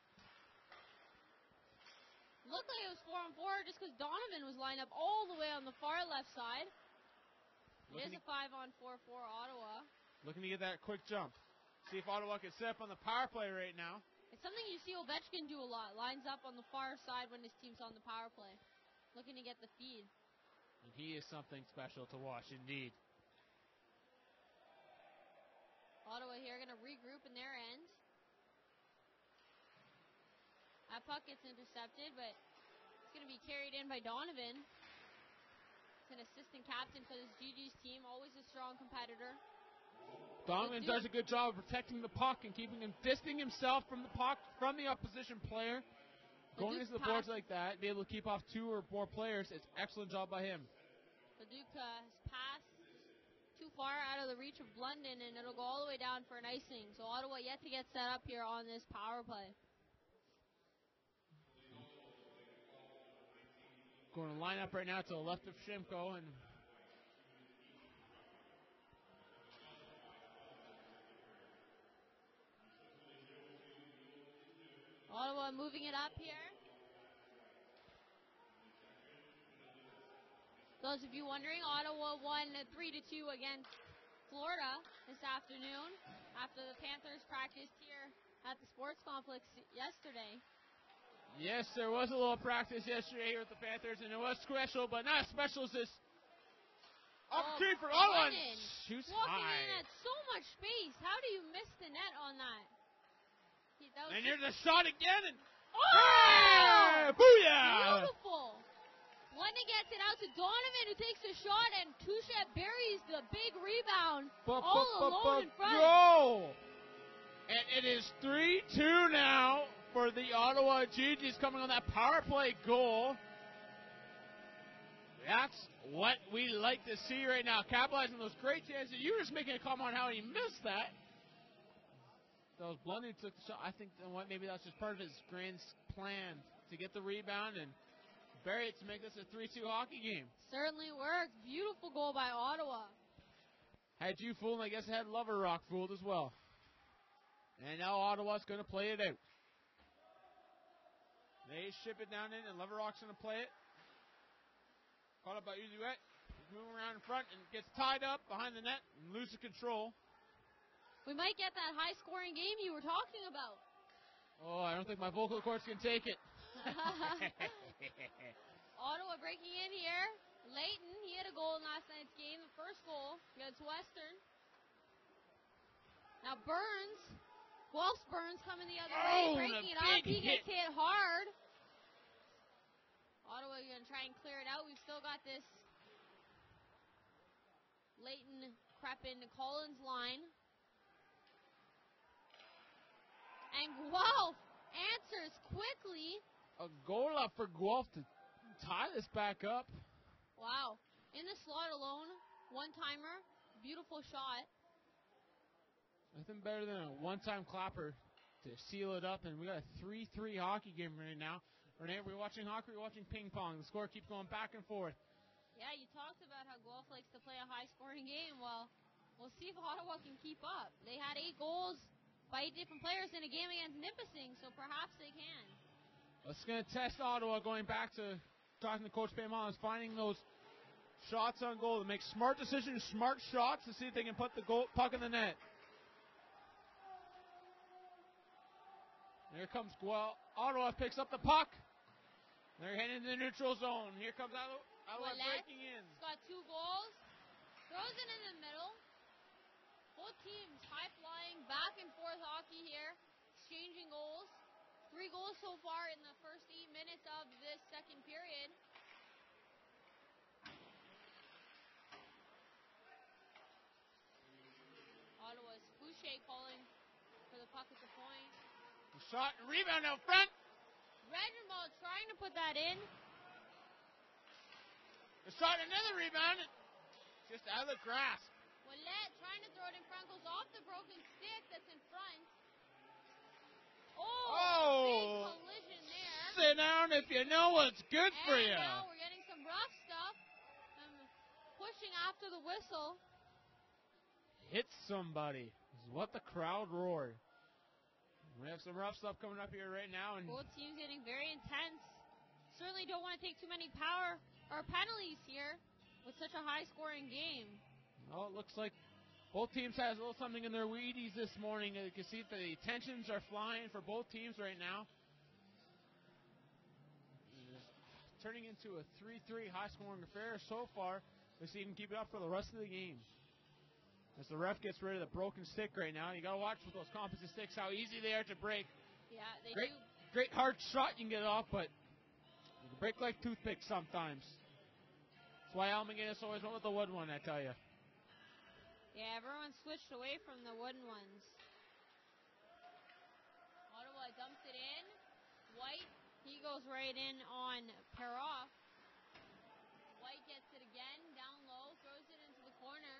Looked like it was 4-on-4 just because Donovan was lined up all the way on the far left side. It is a 5-on-4 for Ottawa. Looking to get that quick jump. See if Ottawa can set up on the power play right now. It's something you see Ovechkin do a lot. Lines up on the far side when his team's on the power play. Looking to get the feed. And he is something special to watch, indeed. Ottawa here going to regroup in their end. That puck gets intercepted, but it's going to be carried in by Donovan. He's an assistant captain for this GG's team, always a strong competitor. Donovan does a good job of protecting the puck and keeping him, distancing himself from the puck, from the opposition player. Going into the boards like that, be able to keep off 2 or more players, it's an excellent job by him. The Duke has passed too far out of the reach of Blunden, and it'll go all the way down for an icing. So Ottawa yet to get set up here on this power play. Going to line up right now to the left of Shimko, and Ottawa moving it up here. Those of you wondering, Ottawa won 3-2 against Florida this afternoon after the Panthers practiced here at the sports complex yesterday. Yes, there was a little practice yesterday here with the Panthers, and it was special, but not as special as this opportunity for Ottawa. Shoots walking high. in at so much space. How do you miss the net on that? And here's a shot again, and oh! Booyah! Beautiful. London gets it out to Donovan, who takes a shot, and Touchette buries the big rebound all alone in front. Goal! And it is 3-2 now for the Ottawa GGs coming on that power play goal. That's what we like to see right now, capitalizing on those great chances. You were just making a comment on how he missed that. That was Blunden took the shot. I think maybe that's just part of his grand plan to get the rebound and bury it to make this a 3-2 hockey game. Certainly worked. Beautiful goal by Ottawa. Had you fooled, I guess it had Lover Rock fooled as well. And now Ottawa's going to play it out. They ship it down in, and Lover Rock's going to play it. Caught up by Uzuet. He's moving around in front and gets tied up behind the net and loses control. We might get that high-scoring game you were talking about. Oh, I don't think my vocal cords can take it. Ottawa breaking in here. Leighton, he had a goal in last night's game, the first goal against Western. Now Burns, Guelph's Burns coming the other way, breaking it up. He gets hit hard. Ottawa going to try and clear it out. We've still got this Leighton crept into Collins' line. And Guelph answers quickly. A goal up for Guelph to tie this back up. Wow. In the slot alone, one-timer, beautiful shot. Nothing better than a one-time clapper to seal it up, and we got a 3-3 hockey game right now. Renee, we're watching hockey, we're watching ping pong. The score keeps going back and forth. Yeah, you talked about how Guelph likes to play a high-scoring game. Well, we'll see if Ottawa can keep up. They had 8 goals by 8 different players in a game against Nipissing, so perhaps they can. It's going to test Ottawa, going back to talking to Coach Payman, finding those shots on goal to make smart decisions, smart shots to see if they can put the puck in the net. Here comes Guelph. Ottawa picks up the puck. They're heading into the neutral zone. Here comes Ottawa breaking in. He's got 2 goals. Throws it in the middle. Both teams high-flying, back-and-forth hockey here. Exchanging goals. 3 goals so far in the first 8 minutes of this second period. Ottawa's Boucher calling for the puck at the point. The shot and rebound out front. Reginald trying to put that in. The shot, another rebound. Just out of the grasp. Ouellette trying to throw it in front, goes off the broken stick that's in front. Oh! Big collision there. Sit down if you know what's good for you. Now we're getting some rough stuff. Pushing after the whistle. Hit somebody is what the crowd roared. We have some rough stuff coming up here right now. And both teams getting very intense. Certainly don't want to take too many power or penalties here with such a high-scoring game. Well, it looks like both teams has a little something in their Wheaties this morning. You can see the tensions are flying for both teams right now. It's turning into a 3-3 high-scoring affair so far. Let's see if he can keep it up for the rest of the game. As the ref gets rid of the broken stick right now. You got to watch with those composite sticks how easy they are to break. Yeah, they do. Great hard shot you can get it off, but you can break like toothpicks sometimes. That's why Al McGinnis always went with the wood one, I tell you. Yeah, everyone switched away from the wooden ones. Ottawa dumps it in. White, he goes right in on Perroff. White gets it again, down low, throws it into the corner.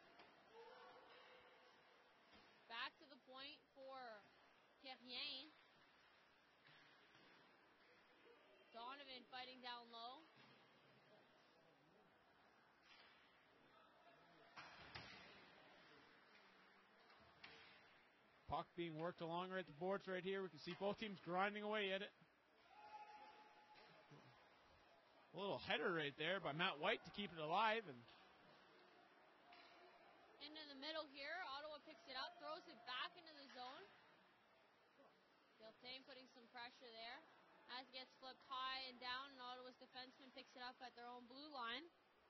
Back to the point for Terrien. Donovan fighting down low. Puck being worked along right at the boards right here. We can see both teams grinding away at it. A little header right there by Matt White to keep it alive. And into the middle here. Ottawa picks it up, throws it back into the zone. Guelph putting some pressure there. As it gets flipped high and down, and Ottawa's defenseman picks it up at their own blue line.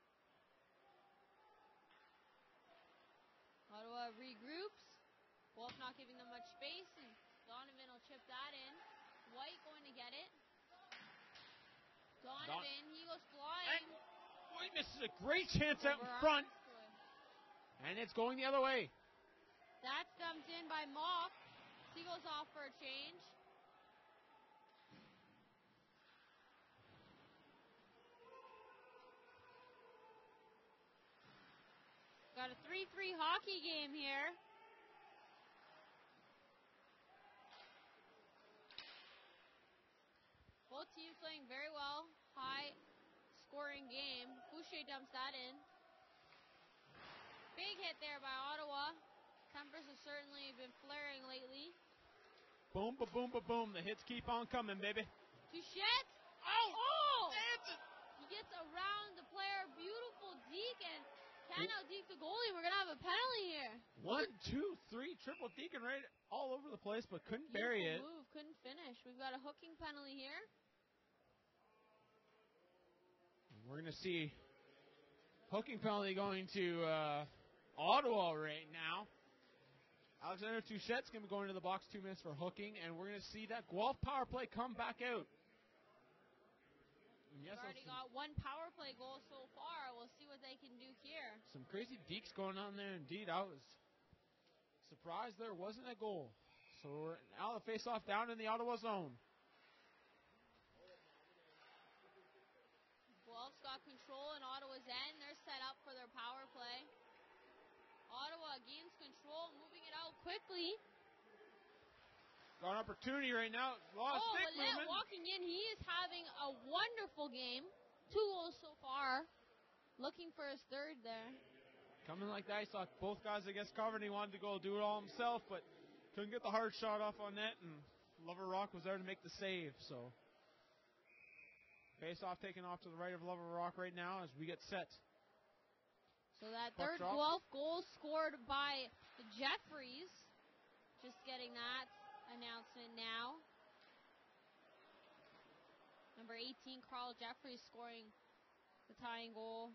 Ottawa regroups. Wolf not giving them much space, and Donovan will chip that in. White going to get it. Donovan, he goes flying. White misses a great chance out in front. And it's going the other way. That's dumped in by Mock. He goes off for a change. Got a 3-3 hockey game here. Both teams playing very well. High scoring game. Boucher dumps that in. Big hit there by Ottawa. Tempers have certainly been flaring lately. Boom, ba-boom, ba-boom. The hits keep on coming, baby. Touchette. Oh! He gets around the player. Beautiful deke, and can't out-deke the goalie. We're going to have a penalty here. 1, 2, 3. Triple deacon right all over the place, but couldn't bury it. Move, couldn't finish. We've got a hooking penalty here. We're going to see hooking penalty going to Ottawa right now. Alexander Touchette's going to be going into the box 2 minutes for hooking, and we're going to see that Guelph power play come back out. Yes, we've already got one power play goal so far. We'll see what they can do here. Some crazy dekes going on there indeed. I was surprised there wasn't a goal. So we're now the face-off down in the Ottawa zone. Guelph's got control in Ottawa's end. They're set up for their power play. Ottawa gains control, moving it out quickly. Got an opportunity right now. Lost stick movement. Walking in. He is having a wonderful game. 2 goals so far. Looking for his third there. Coming like that, he saw both guys, I guess, covered. He wanted to go do it all himself, but couldn't get the hard shot off on net, and Lover Rock was there to make the save. So face-off taken off to the right of Lover Rock right now as we get set. So that third Guelph goal scored by Jeffries. Just getting that announcement now. Number 18, Carl Jeffries, scoring the tying goal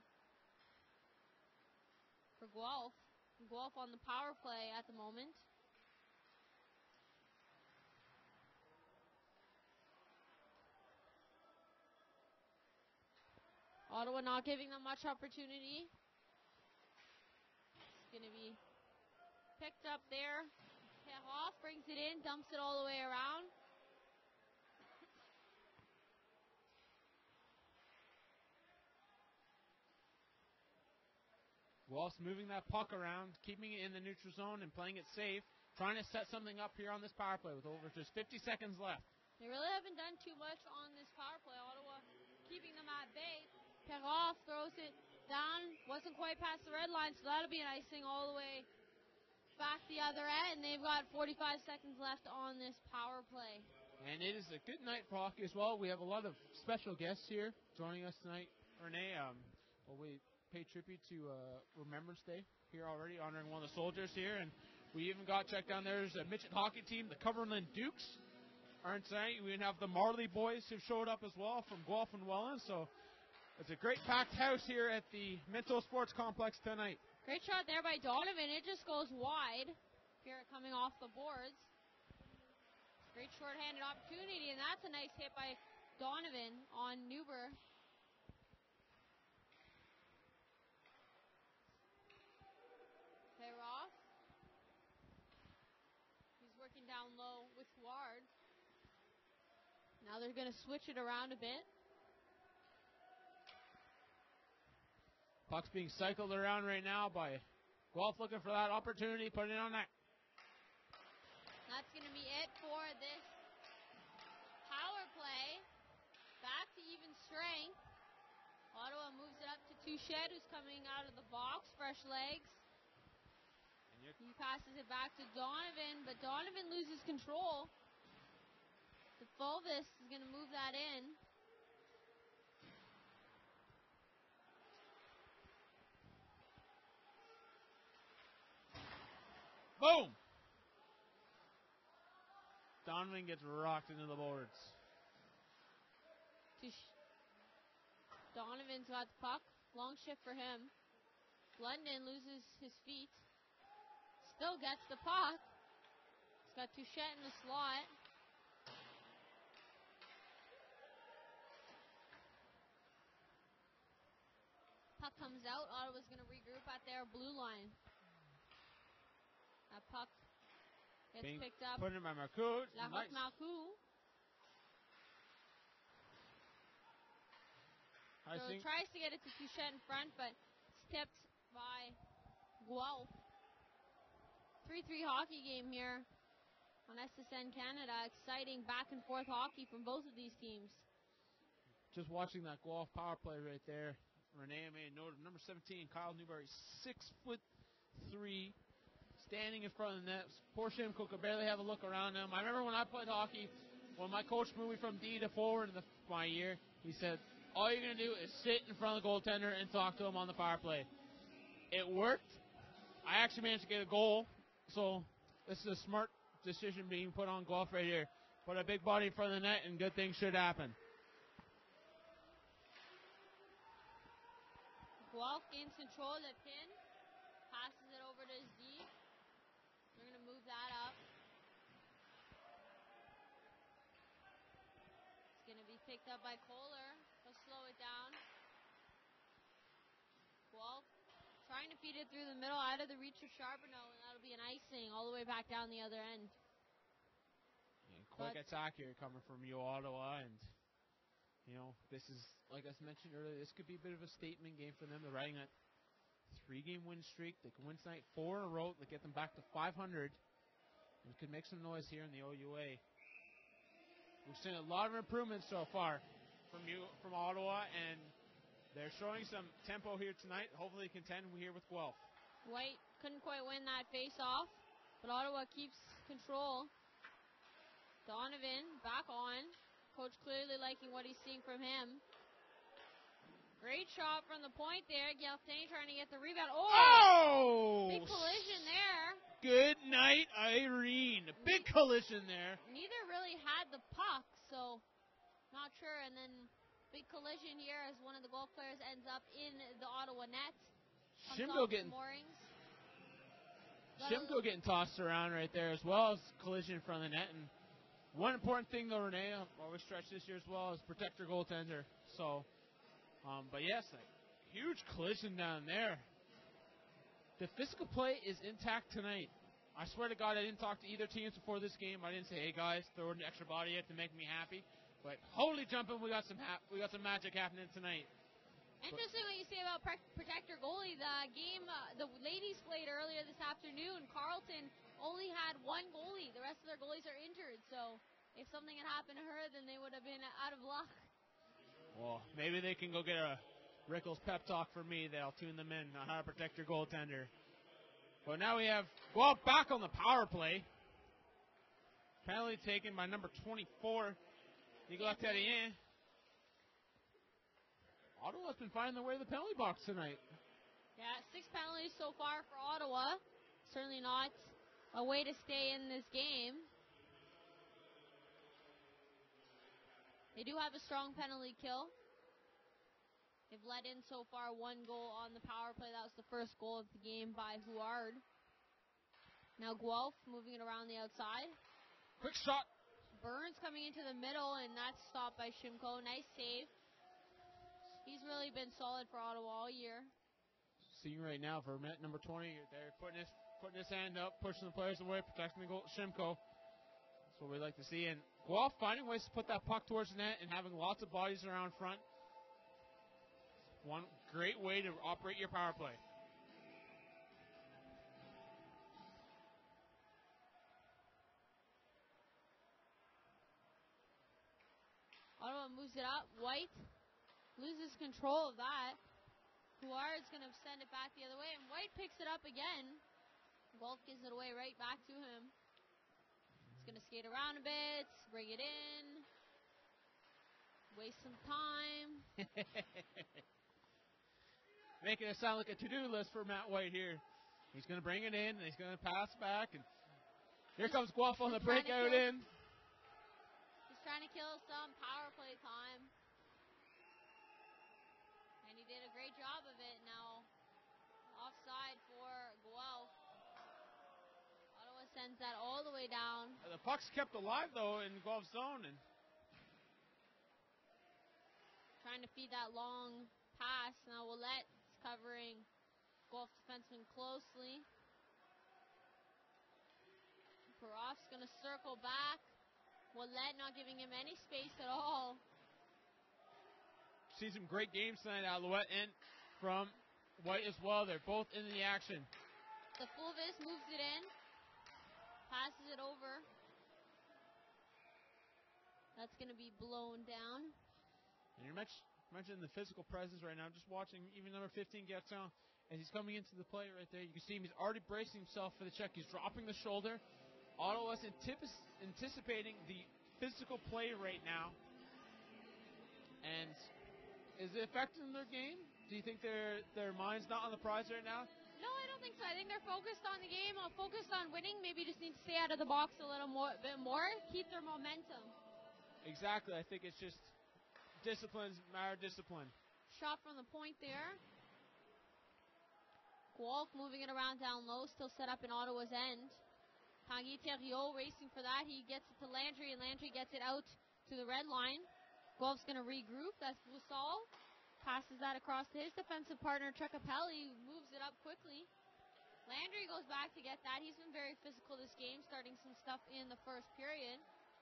for Guelph. Guelph on the power play at the moment. Ottawa not giving them much opportunity. It's going to be picked up there. Perroff brings it in, dumps it all the way around. Guelph's moving that puck around, keeping it in the neutral zone and playing it safe. trying to set something up here on this power play with over just 50 seconds left. They really haven't done too much on this power play. Ottawa keeping them at bay. Perroff throws it down. Wasn't quite past the red line, so that'll be an icing all the way back the other end. They've got 45 seconds left on this power play. And it is a good night for hockey as well. We have a lot of special guests here joining us tonight. Renee, we pay tribute to Remembrance Day here already, honoring one of the soldiers here. And we even got checked down there. There's a midget hockey team, the Cumberland Dukes, aren't tonight. We have the Marley boys who showed up as well from Guelph and Welland. So it's a great packed house here at the Minto Sports Complex tonight. Great shot there by Donovan. It just goes wide. Here coming off the boards. Great short-handed opportunity, and that's a nice hit by Donovan on Newber. Perroff. He's working down low with Ward. Now they're going to switch it around a bit. Puck's being cycled around right now by Guelph looking for that opportunity, putting it on net. That's going to be it for this power play. Back to even strength. Ottawa moves it up to Touchette, who's coming out of the box, fresh legs. He passes it back to Donovan, but Donovan loses control. The Fulvis is going to move that in. Boom! Donovan gets rocked into the boards. Donovan's got the puck. Long shift for him. London loses his feet. Still gets the puck. He's got Touchette in the slot. Puck comes out. Ottawa's going to regroup at their blue line. That puck gets picked up. Put it by Marcoux. Nice. Marcoux. So tries to get it to Touchette in front, but it's tipped by Guelph. 3-3 hockey game here on SSN Canada. Exciting back and forth hockey from both of these teams. Just watching that Guelph power play right there. Renee made a note of number 17, Kyle Newberry, 6'3", standing in front of the net. Poor Shimko could barely have a look around him. I remember when I played hockey, when my coach moved me from D to forward in my year, he said, all you're going to do is sit in front of the goaltender and talk to him on the power play. It worked. I actually managed to get a goal. So this is a smart decision being put on Guelph right here. Put a big body in front of the net and good things should happen. Guelph gains control of the pin. Passes it over to Z. They're going to move that up. It's going to be picked up by Kohler. He'll slow it down. Guelph trying to feed it through the middle, out of the reach of Charbonneau, and that'll be an icing all the way back down the other end. Yeah, quick attack here coming from you, Ottawa, and this is, like I mentioned earlier, this could be a bit of a statement game for them. They're riding that 3-game win streak. They can win tonight 4 in a row to get them back to 500, and could make some noise here in the OUA. We've seen a lot of improvements so far from Ottawa, and they're showing some tempo here tonight. Hopefully contend here with Guelph. White couldn't quite win that face-off, but Ottawa keeps control. Donovan back on. Coach clearly liking what he's seeing from him. Great shot from the point there. Gelftain trying to get the rebound. Oh! Big collision there. Good night, Irene. Big collision there. Neither really had the puck, so not sure. And then big collision here as one of the Guelph players ends up in the Ottawa net. Shimko getting tossed around right there as well as collision in front of the net. And one important thing though, Renee, I'll always stretch this year as well, is protect your goaltender. So, but yes, a huge collision down there. The physical play is intact tonight. I swear to God, I didn't talk to either teams before this game. I didn't say, hey guys, throw an extra body in to make me happy. But holy jumping, we got some magic happening tonight. Interesting what you say about protect your goalie. The game the ladies played earlier this afternoon, Carleton only had one goalie. The rest of their goalies are injured, so if something had happened to her, then they would have been out of luck. Well, maybe they can go get a Rickles pep talk from me. They'll tune them in on how to protect your goaltender. But now we have Guelph back on the power play. Penalty taken by number 24, Nicolas Terrien. Ottawa's been finding their way to the penalty box tonight. Yeah, 6 penalties so far for Ottawa. Certainly not a way to stay in this game. They do have a strong penalty kill. They've let in so far 1 goal on the power play. That was the first goal of the game by Huard. Now Guelph moving it around the outside. Quick shot. Burns coming into the middle, and that's stopped by Shimko. Nice save. He's really been solid for Ottawa all year. Seeing right now, Vermette, number 20, they're putting his hand up, pushing the players away, protecting the goal. Shimko. That's what we like to see. And Guelph finding ways to put that puck towards the net and having lots of bodies around front. One great way to operate your power play. Ottawa moves it up. White loses control of that. Huard's going to send it back the other way, and White picks it up again. Guelph gives it away right back to him. He's going to skate around a bit, bring it in, waste some time. Making it sound like a to-do list for Matt White here. He's going to bring it in, and he's going to pass back, and here comes Guelph on the breakout in. He's trying to kill some power play time. And he did a great job of it. Now, offside for Guelph. Ottawa sends that all the way down. The puck's kept alive, though, in Guelph's zone. And trying to feed that long pass. Now, Ouellette's covering Guelph defenseman closely. Perof's going to circle back. Ouellette not giving him any space at all. See some great games tonight out of Ouellette and from White as well. They're both in the action. The Fulvis moves it in. Passes it over. That's going to be blown down. And you're mentioning the physical presence right now. Just watching even number 15 Gaston as he's coming into the play right there. You can see him. He's already bracing himself for the check. He's dropping the shoulder. Ottawa's anticipating the physical play right now. And is it affecting their game? Do you think their mind's not on the prize right now? No, I don't think so. I think they're focused on the game, focused on winning. Maybe just need to stay out of the box a little bit more, keep their momentum. Exactly. I think it's just matter of discipline. Shot from the point there. Guelph moving it around down low, still set up in Ottawa's end. Tanguy Thériault racing for that. He gets it to Landry, and Landry gets it out to the red line. Guelph's going to regroup. That's Boussal. Passes that across to his defensive partner, Trecapelli, who moves it up quickly. Landry goes back to get that. He's been very physical this game, starting some stuff in the first period.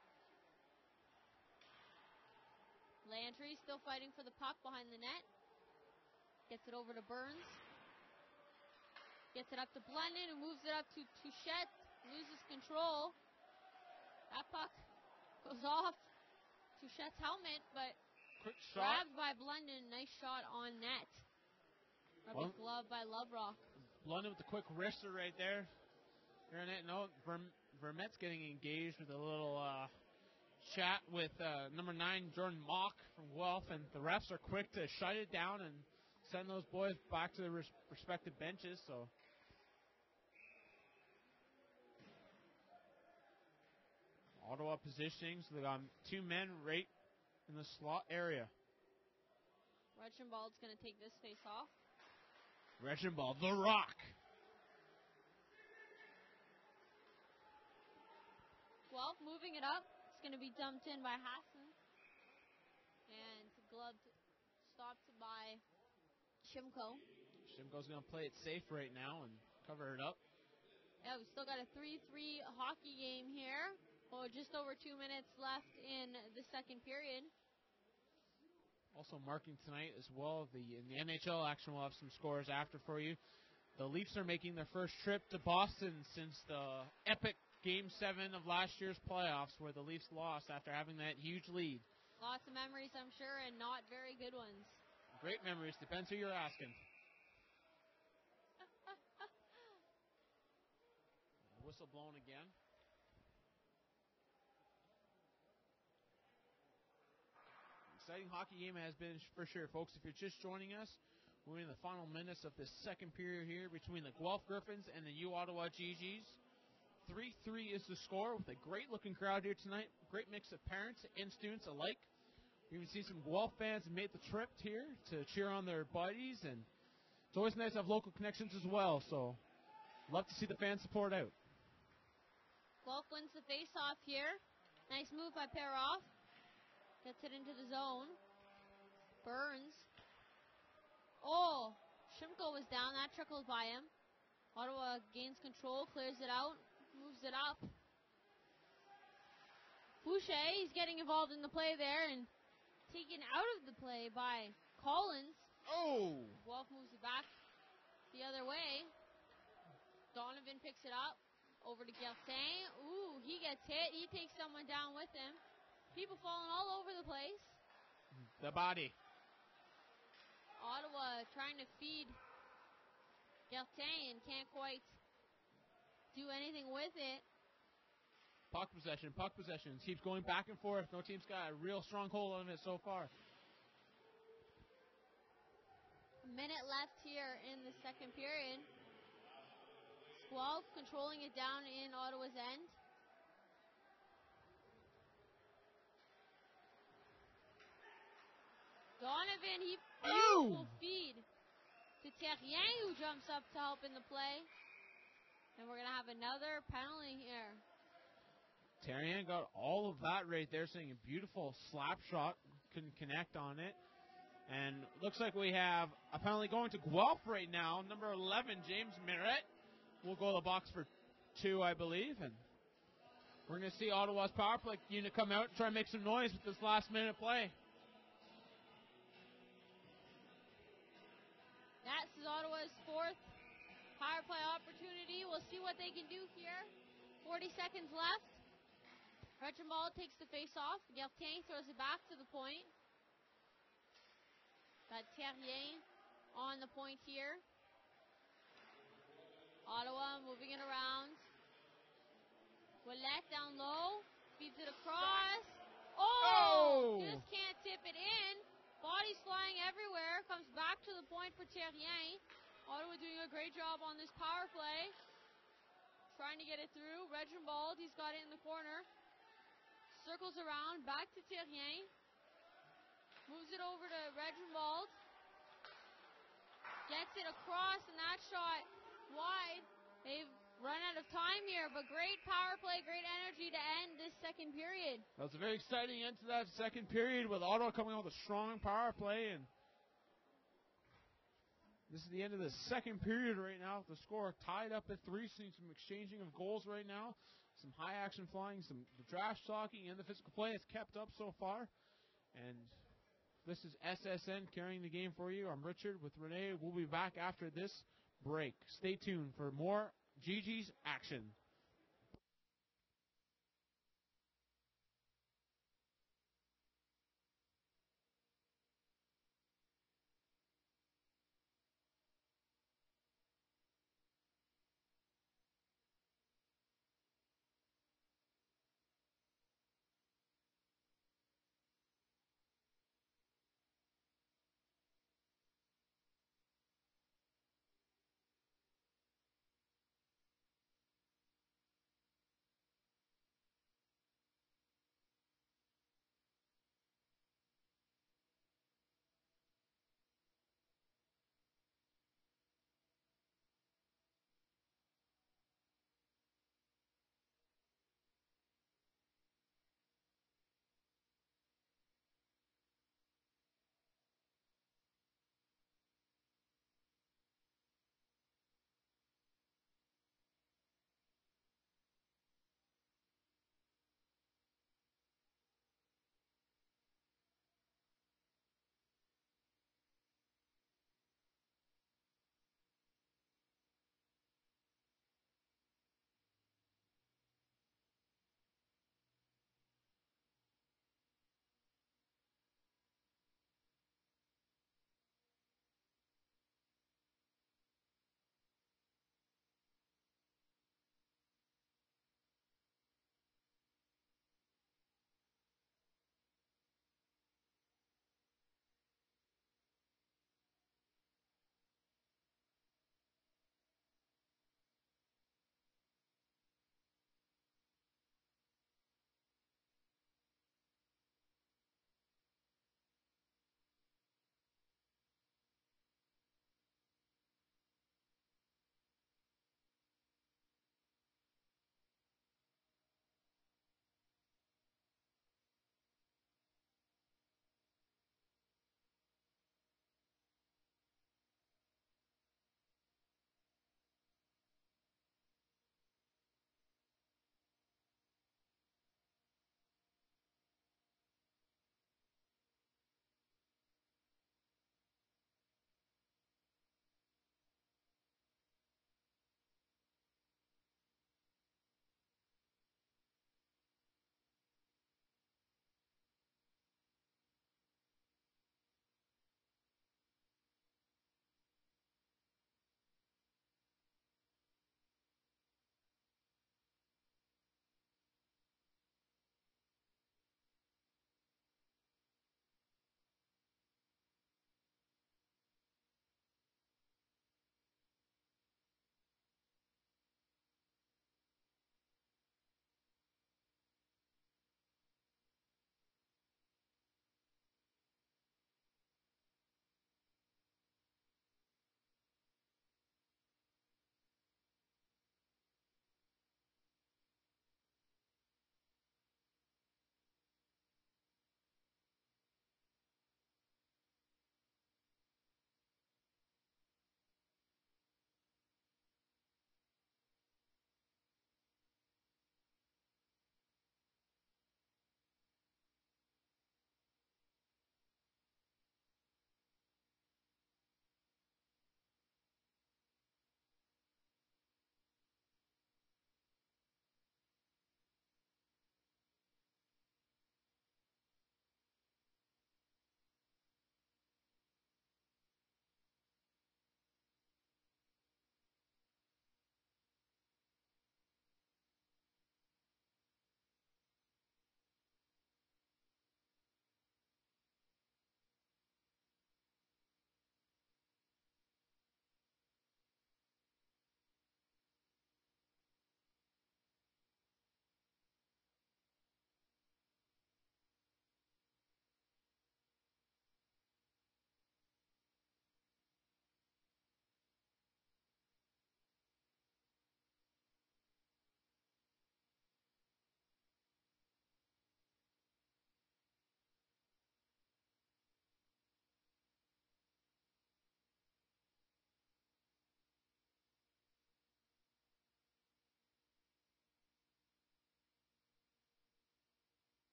Landry still fighting for the puck behind the net. Gets it over to Burns. Gets it up to Blendon, who moves it up to Touchette. Loses control. That puck goes off Touchette's helmet, but quick shot. Grabbed by Blendon. Nice shot on net. Rubber glove by Loverock. Blendon with the quick wrister right there. No, Vermette's getting engaged with a little chat with number 9, Jordan Mock from Guelph, and the refs are quick to shut it down and send those boys back to their respective benches. So Ottawa positioning, so they got 2 men right in the slot area. Reichenbald's going to take this face off. Reichenbald, the Rock. Guelph moving it up. It's going to be dumped in by Hassan. And gloved, stopped by Shimko. Shimko's going to play it safe right now and cover it up. Yeah, we still got a 3-3 hockey game here. Oh, just over 2 minutes left in the second period. Also marking tonight as well, in the NHL action, we'll have some scores after for you. The Leafs are making their first trip to Boston since the epic Game 7 of last year's playoffs, where the Leafs lost after having that huge lead. Lots of memories, I'm sure, and not very good ones. Great memories, depends who you're asking. Whistle blown again. Exciting hockey game has been for sure, folks. If you're just joining us, we're in the final minutes of this second period here between the Guelph Gryphons and the U Ottawa GGs. 3-3 is the score with a great-looking crowd here tonight. Great mix of parents and students alike. We even see some Guelph fans have made the trip here to cheer on their buddies, and it's always nice to have local connections as well, so love to see the fan support out. Guelph wins the face-off here. Nice move by Perroff. Gets it into the zone. Burns. Oh, Shimko was down. That trickled by him. Ottawa gains control, clears it out, moves it up. Boucher, he's getting involved in the play there and taken out of the play by Collins. Oh! Guelph moves it back the other way. Donovan picks it up. Over to Guelph. Ooh, he gets hit. He takes someone down with him. People falling all over the place. The body. Ottawa trying to feed Guelph and can't quite do anything with it. Puck possession. Keeps going back and forth. No team's got a real strong hold on it so far. A minute left here in the second period. Guelph controlling it down in Ottawa's end. Donovan, he beautiful feed to Terrien, who jumps up to help in the play. And we're going to have another penalty here. Terrien got all of that right there, seeing a beautiful slap shot, couldn't connect on it. And looks like we have a penalty going to Guelph right now. Number 11, James Merritt, will go to the box for 2, I believe. And we're going to see Ottawa's power play unit come out and try and make some noise with this last minute play. That's Ottawa's fourth power play opportunity. We'll see what they can do here. 40 seconds left. Reginbald takes the face off. Guelph throws it back to the point. Got Terrien on the point here. Ottawa moving it around. Ouellette down low. Feeds it across. Oh! Just can't tip it in. Bodies flying everywhere. Comes back to the point for Terrien. Ottawa doing a great job on this power play. Trying to get it through. Reginbald, he's got it in the corner. Circles around. Back to Terrien. Moves it over to Reginbald. Gets it across, and that shot wide. They've run out of time here, but great power play, great energy to end this second period. That was a very exciting end to that second period with Ottawa coming out with a strong power play. And this is the end of the second period right now. The score tied up at 3, seeing some exchanging of goals right now. Some high action flying, some the trash talking, and the physical play has kept up so far. And this is SSN carrying the game for you. I'm Richard with Renee. We'll be back after this break. Stay tuned for more GG's action.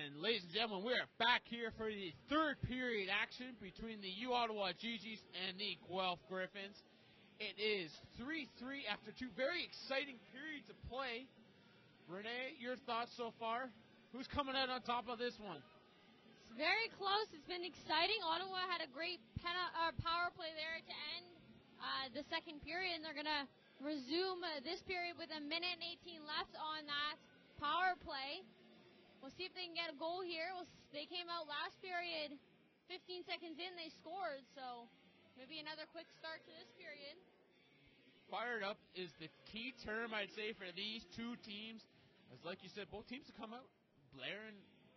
And ladies and gentlemen, we are back here for the third period action between the U Ottawa GGs and the Guelph Gryphons. It is 3-3 after two very exciting periods of play. Renee, your thoughts so far? Who's coming out on top of this one? It's very close. It's been exciting. Ottawa had a great power play there to end the second period, and they're going to resume this period with a minute and 18 left on that power play. We'll see if they can get a goal here. They came out last period, 15 seconds in, they scored, so maybe another quick start to this period. Fired up is the key term, I'd say, for these two teams. As like you said, both teams have come out blaring.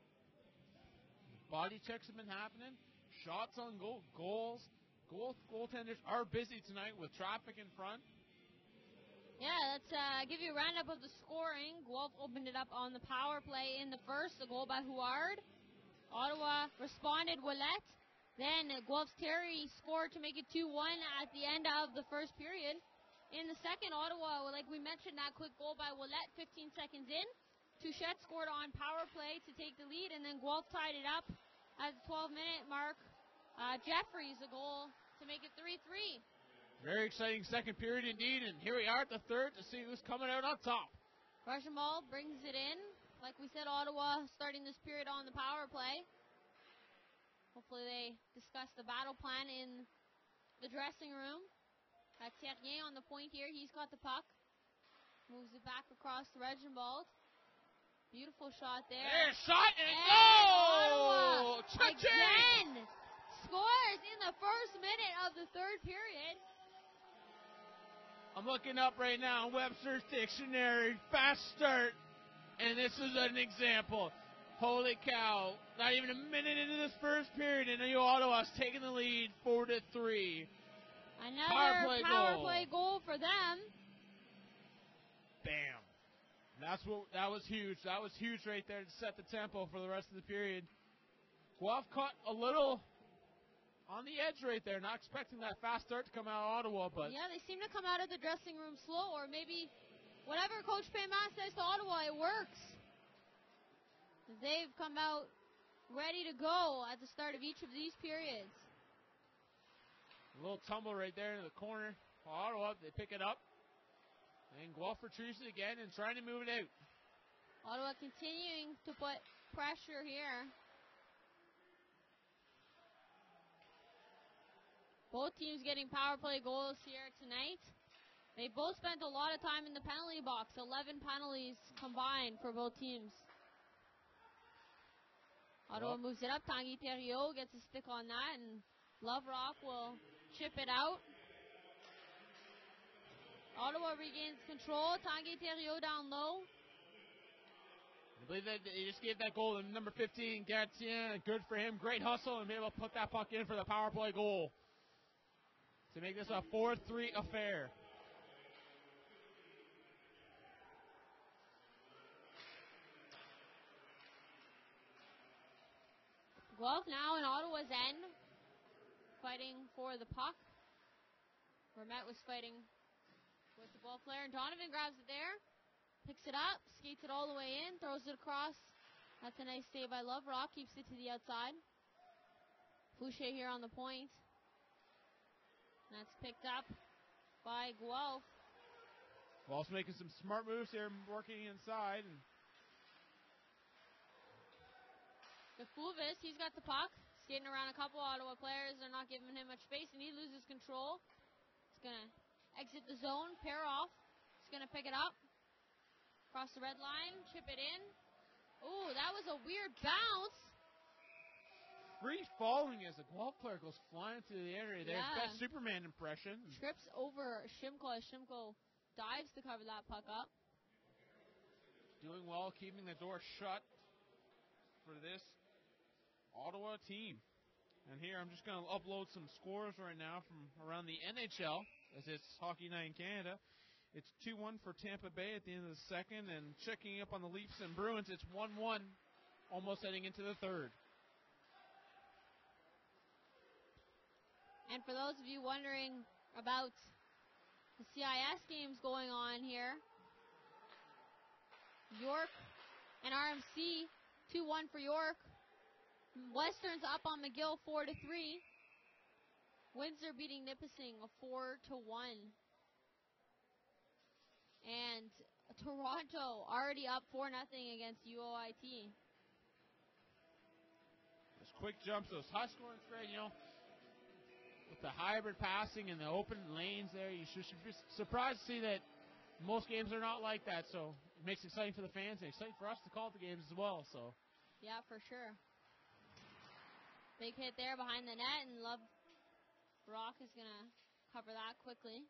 Body checks have been happening. Shots on goal, goals. Goaltenders are busy tonight with traffic in front. Yeah, let's give you a roundup of the scoring. Guelph opened it up on the power play in the first, a goal by Huard. Ottawa responded Ouellette. Then Guelph's Terry scored to make it 2-1 at the end of the first period. In the second, Ottawa, like we mentioned, that quick goal by Ouellette 15 seconds in. Touchette scored on power play to take the lead, and then Guelph tied it up at the 12-minute mark. Jeffries a goal to make it 3-3. Very exciting second period indeed, and here we are at the third to see who's coming out on top. Rajambal brings it in. Like we said, Ottawa starting this period on the power play. Hopefully they discuss the battle plan in the dressing room. Terrien on the point here. He's got the puck. Moves it back across to Rajambal. Beautiful shot there. There's a shot and Ottawa goal! Again scores in the first minute of the third period. I'm looking up right now in Webster's Dictionary, fast start, and this is an example. Holy cow, not even a minute into this first period, and Ottawa's taking the lead 4-3. Another power play goal for them. Bam. That was huge. That was huge right there to set the tempo for the rest of the period. Guelph caught a little on the edge right there, not expecting that fast start to come out of Ottawa, but yeah, they seem to come out of the dressing room slow, or maybe whatever Coach Payman says to Ottawa, it works. They've come out ready to go at the start of each of these periods. A little tumble right there in the corner. Ottawa, they pick it up. And Guelph retrieves it again and trying to move it out. Ottawa continuing to put pressure here. Both teams getting power play goals here tonight. They both spent a lot of time in the penalty box. 11 penalties combined for both teams. Ottawa moves it up. Tanguy Thériault gets a stick on that, and Loverock will chip it out. Ottawa regains control. Tanguy Thériault down low. I believe that they just gave that goal to number 15, Gatien. Good for him. Great hustle and be able to put that puck in for the power play goal to make this a 4-3 affair. Guelph now in Ottawa's end, fighting for the puck. Vermette was fighting with the ball player, and Donovan grabs it there, picks it up, skates it all the way in, throws it across. That's a nice save by Loverock, keeps it to the outside. Fouché here on the point. That's picked up by Guelph. Guelph's making some smart moves here, working inside. And Fuvis, he's got the puck, skating around a couple Ottawa players. They're not giving him much space, and he loses control. He's going to exit the zone, pair off. He's going to pick it up, cross the red line, chip it in. Ooh, that was a weird bounce. Free falling as a Guelph player goes flying through the area there. Yeah. Best Superman impression. Trips over Shimko as Shimko dives to cover that puck up. Doing well, keeping the door shut for this Ottawa team. And here I'm just going to upload some scores right now from around the NHL, as it's Hockey Night in Canada. It's 2-1 for Tampa Bay at the end of the second, and checking up on the Leafs and Bruins, it's 1-1, almost heading into the third. And for those of you wondering about the CIS games going on here, York and RMC 2-1 for York. Western's up on McGill 4-3. Windsor beating Nipissing 4-1. And Toronto already up 4-0 against UOIT. Those quick jumps, those high scoring straight, with the hybrid passing and the open lanes there, you should be surprised to see that most games are not like that. So it makes it exciting for the fans and exciting for us to call the games as well. So yeah, for sure. Big hit there behind the net, and Love Rock is going to cover that quickly.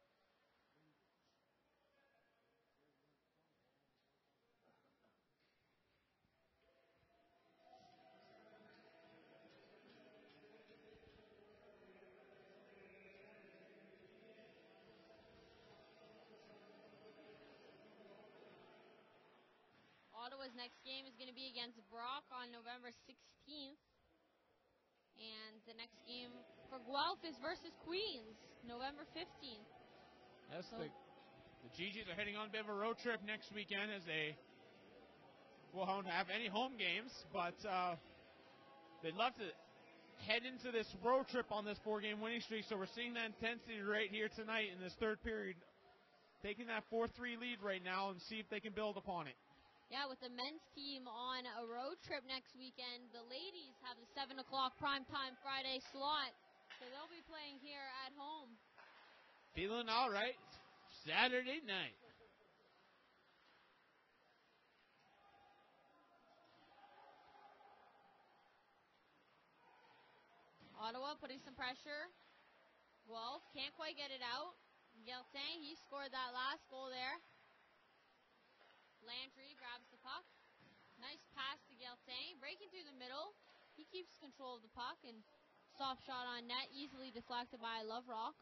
Ottawa's next game is going to be against Brock on November 16th. And the next game for Guelph is versus Queens, November 15th. Yes, so the GGs are heading on a bit of a road trip next weekend as they won't have any home games, but they'd love to head into this road trip on this 4-game winning streak. So we're seeing that intensity right here tonight in this third period, taking that 4-3 lead right now and see if they can build upon it. Yeah, with the men's team on a road trip next weekend, the ladies have the 7 o'clock primetime Friday slot, so they'll be playing here at home. Feeling all right Saturday night. Ottawa putting some pressure. Guelph can't quite get it out. Geltang, he scored that last goal there. Landry grabs the puck. Nice pass to Geltang. Breaking through the middle. He keeps control of the puck, and soft shot on net, easily deflected by Loverock.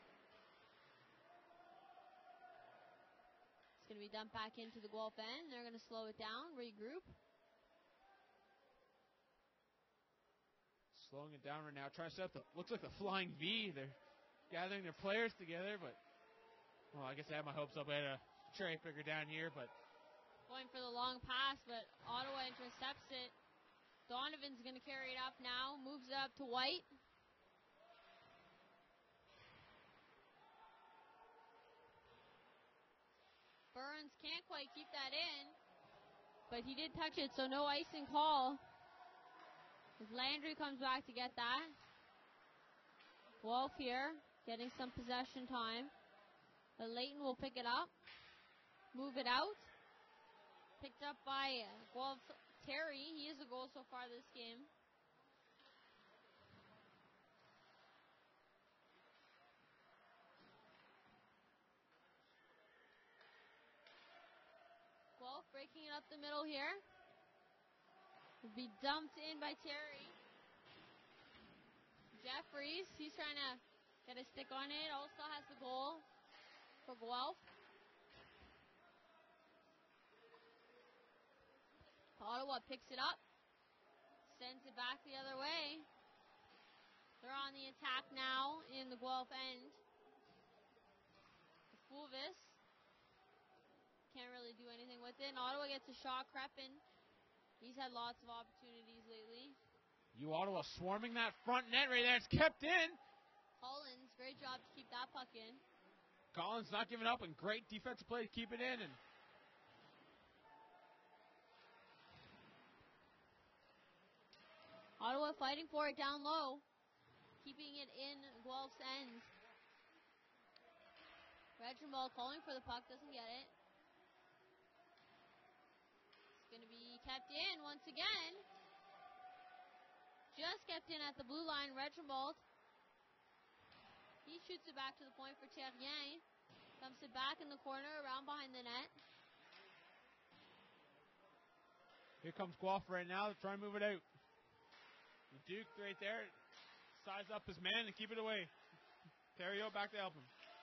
It's going to be dumped back into the Guelph end. They're going to slow it down, regroup. Slowing it down right now. Trying to set up looks like the flying V. They're gathering their players together, but, well, I guess I had my hopes up. I had a cherry picker down here, but going for the long pass, but Ottawa intercepts it. Donovan's going to carry it up now. Moves it up to White. Burns can't quite keep that in, but he did touch it, so no icing call. As Landry comes back to get that. Wolf here, getting some possession time. But Leighton will pick it up. Move it out. Picked up by Guelph Terry. He is a goal so far this game. Guelph breaking it up the middle here. Will be dumped in by Terry. Jeffries, he's trying to get a stick on it. Also has the goal for Guelph. Ottawa picks it up, sends it back the other way. They're on the attack now in the Guelph end. Fulvis can't really do anything with it. And Ottawa gets a shot. Crepin, he's had lots of opportunities lately. You Ottawa swarming that front net right there. It's kept in. Collins, great job to keep that puck in. Collins not giving up, and great defensive play to keep it in. And Ottawa fighting for it down low, keeping it in Guelph's end. Reginald calling for the puck, doesn't get it. It's going to be kept in once again. Just kept in at the blue line, Reginald. He shoots it back to the point for Terrien. Dumps it back in the corner, around behind the net. Here comes Guelph right now to try and move it out. Duke right there, size up his man and keep it away. Terrio back to help him.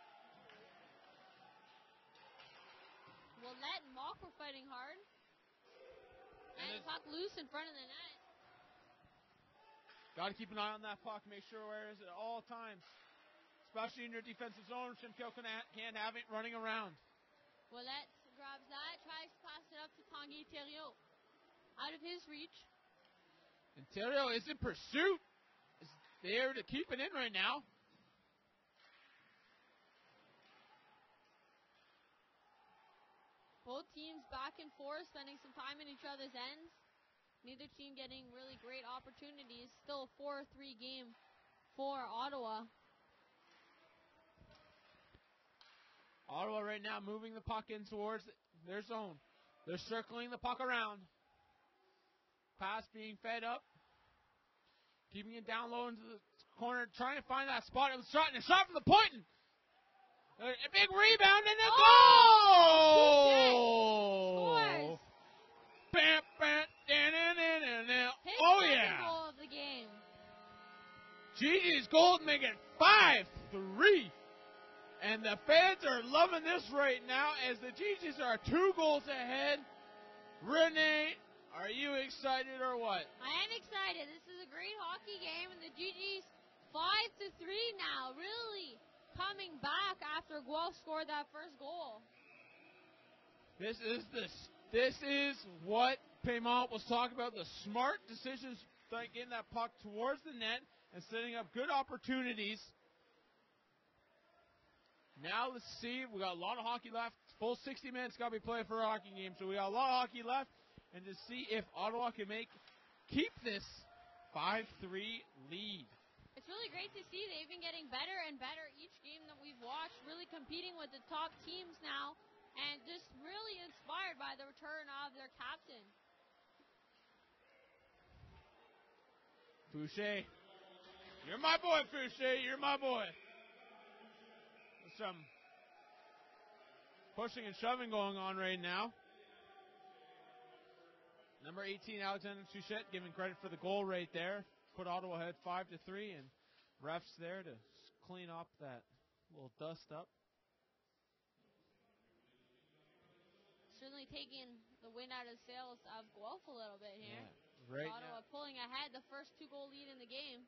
Willette and Mock were fighting hard. And the puck loose in front of the net. Got to keep an eye on that puck. Make sure where it is at all times. Especially in your defensive zone. Simcoe can't have it running around. Willette grabs that, tries to pass it up to Tanguy Thériault. out of his reach. Ontario is in pursuit. Is there to keep it in right now. Both teams back and forth, spending some time in each other's ends. Neither team getting really great opportunities. Still a 4-3 game for Ottawa. Ottawa right now moving the puck in towards their zone. They're circling the puck around. Pass being fed up. Keeping it down low into the corner, trying to find that spot. It was shot, and a shot from the point. And a big rebound and a goal! Scores! Bam, bam, His oh second yeah! goal of the game. Gigi's gold make it 5-3. And the fans are loving this right now as the Gigi's are 2 goals ahead. Renee, are you excited or what? I am excited. This is a great hockey game, and the GG's 5-3 now. Really coming back after Guelph scored that first goal. This is what Paymont was talking about, the smart decisions, getting that puck towards the net and setting up good opportunities. Now let's see, we got a lot of hockey left. Full 60 minutes got to be played for a hockey game, so we got a lot of hockey left. And to see if Ottawa can keep this 5-3 lead. It's really great to see they've been getting better and better each game that we've watched, really competing with the top teams now, and just really inspired by the return of their captain. Fouché, you're my boy, Fouché, you're my boy. Some pushing and shoving going on right now. Number 18, Alexander Touchette, giving credit for the goal right there. Put Ottawa ahead 5-3, and refs there to clean up that little dust up. Certainly taking the wind out of the sails of Guelph a little bit here. Yeah, right Ottawa now. pulling ahead, the first 2-goal lead in the game.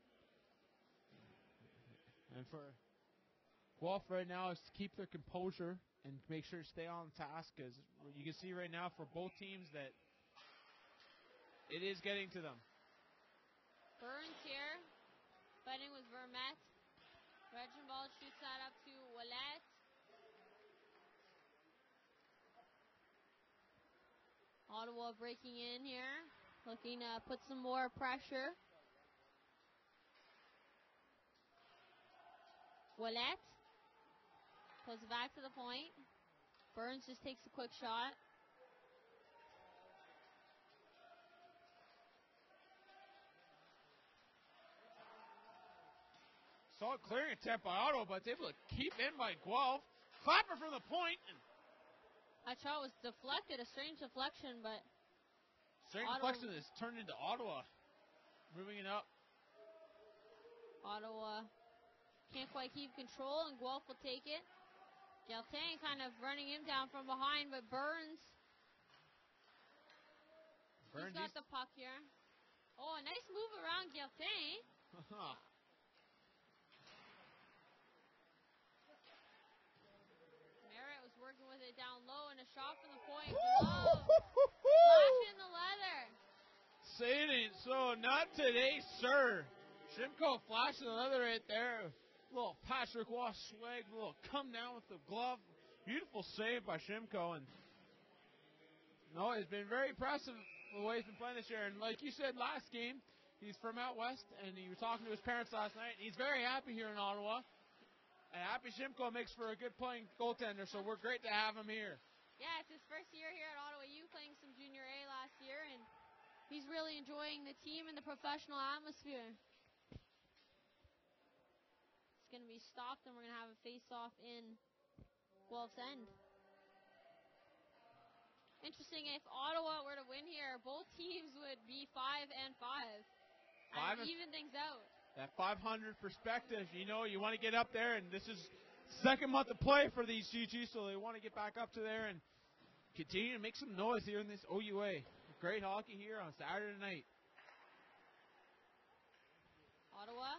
And for Guelph right now is to keep their composure and make sure to stay on task, because you can see right now for both teams that it is getting to them. Burns here, fighting with Vermette. Reginald shoots that up to Ouellette. Ottawa breaking in here, looking to put some more pressure. Ouellette goes back to the point. Burns just takes a quick shot. Solid clearing attempt by Ottawa, but it's able to keep in by Guelph. Clapper from the point. That shot was deflected, a strange deflection, but strange deflection is turned into Ottawa. Moving it up. Ottawa can't quite keep control, and Guelph will take it. Geltain kind of running him down from behind, but Burns he's got the puck here. Oh, a nice move around Geltain. Merritt was working with it down low, and a shot from the point. Flash in the leather. Say it ain't so. Not today, sir. Shimko flashing the leather right there. Little Patrick Waugh swag, little come down with the glove. Beautiful save by Shimko. And no, it's been very impressive the way he's been playing this year. And like you said last game, he's from out west, and he was talking to his parents last night. He's very happy here in Ottawa. And Happy Shimko makes for a good playing goaltender, so we're great to have him here. Yeah, it's his first year here at Ottawa U, playing some Junior A last year, and he's really enjoying the team and the professional atmosphere. It's going to be stopped, and we're going to have a face-off in Guelph's end. Interesting, if Ottawa were to win here, both teams would be 5-5 and even things out. That 500 perspective, you know, you want to get up there, and this is second month of play for these GG, so they want to get back up to there and continue to make some noise here in this OUA. Great hockey here on Saturday night. Ottawa.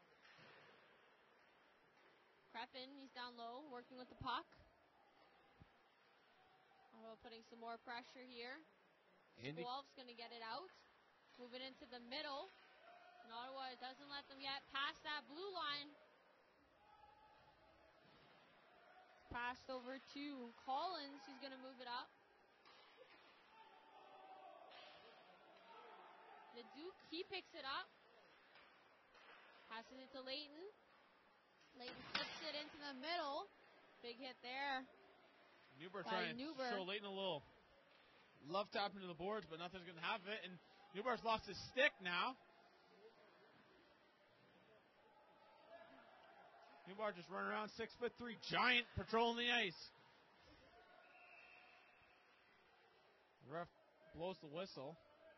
Crepin, he's down low, working with the puck. Ottawa putting some more pressure here. Guelph's going to get it out. Move it into the middle. And Ottawa doesn't let them get past that blue line. It's passed over to Collins, who's going to move it up. The Duke, he picks it up. Passes it to Layton. Layton slips it into the middle. Big hit there. Newberg trying to show Layton a little love tap into the boards, but nothing's going to happen. And Newberg's lost his stick now. Newberg just running around, 6'3", giant, patrolling the ice. The ref blows the whistle.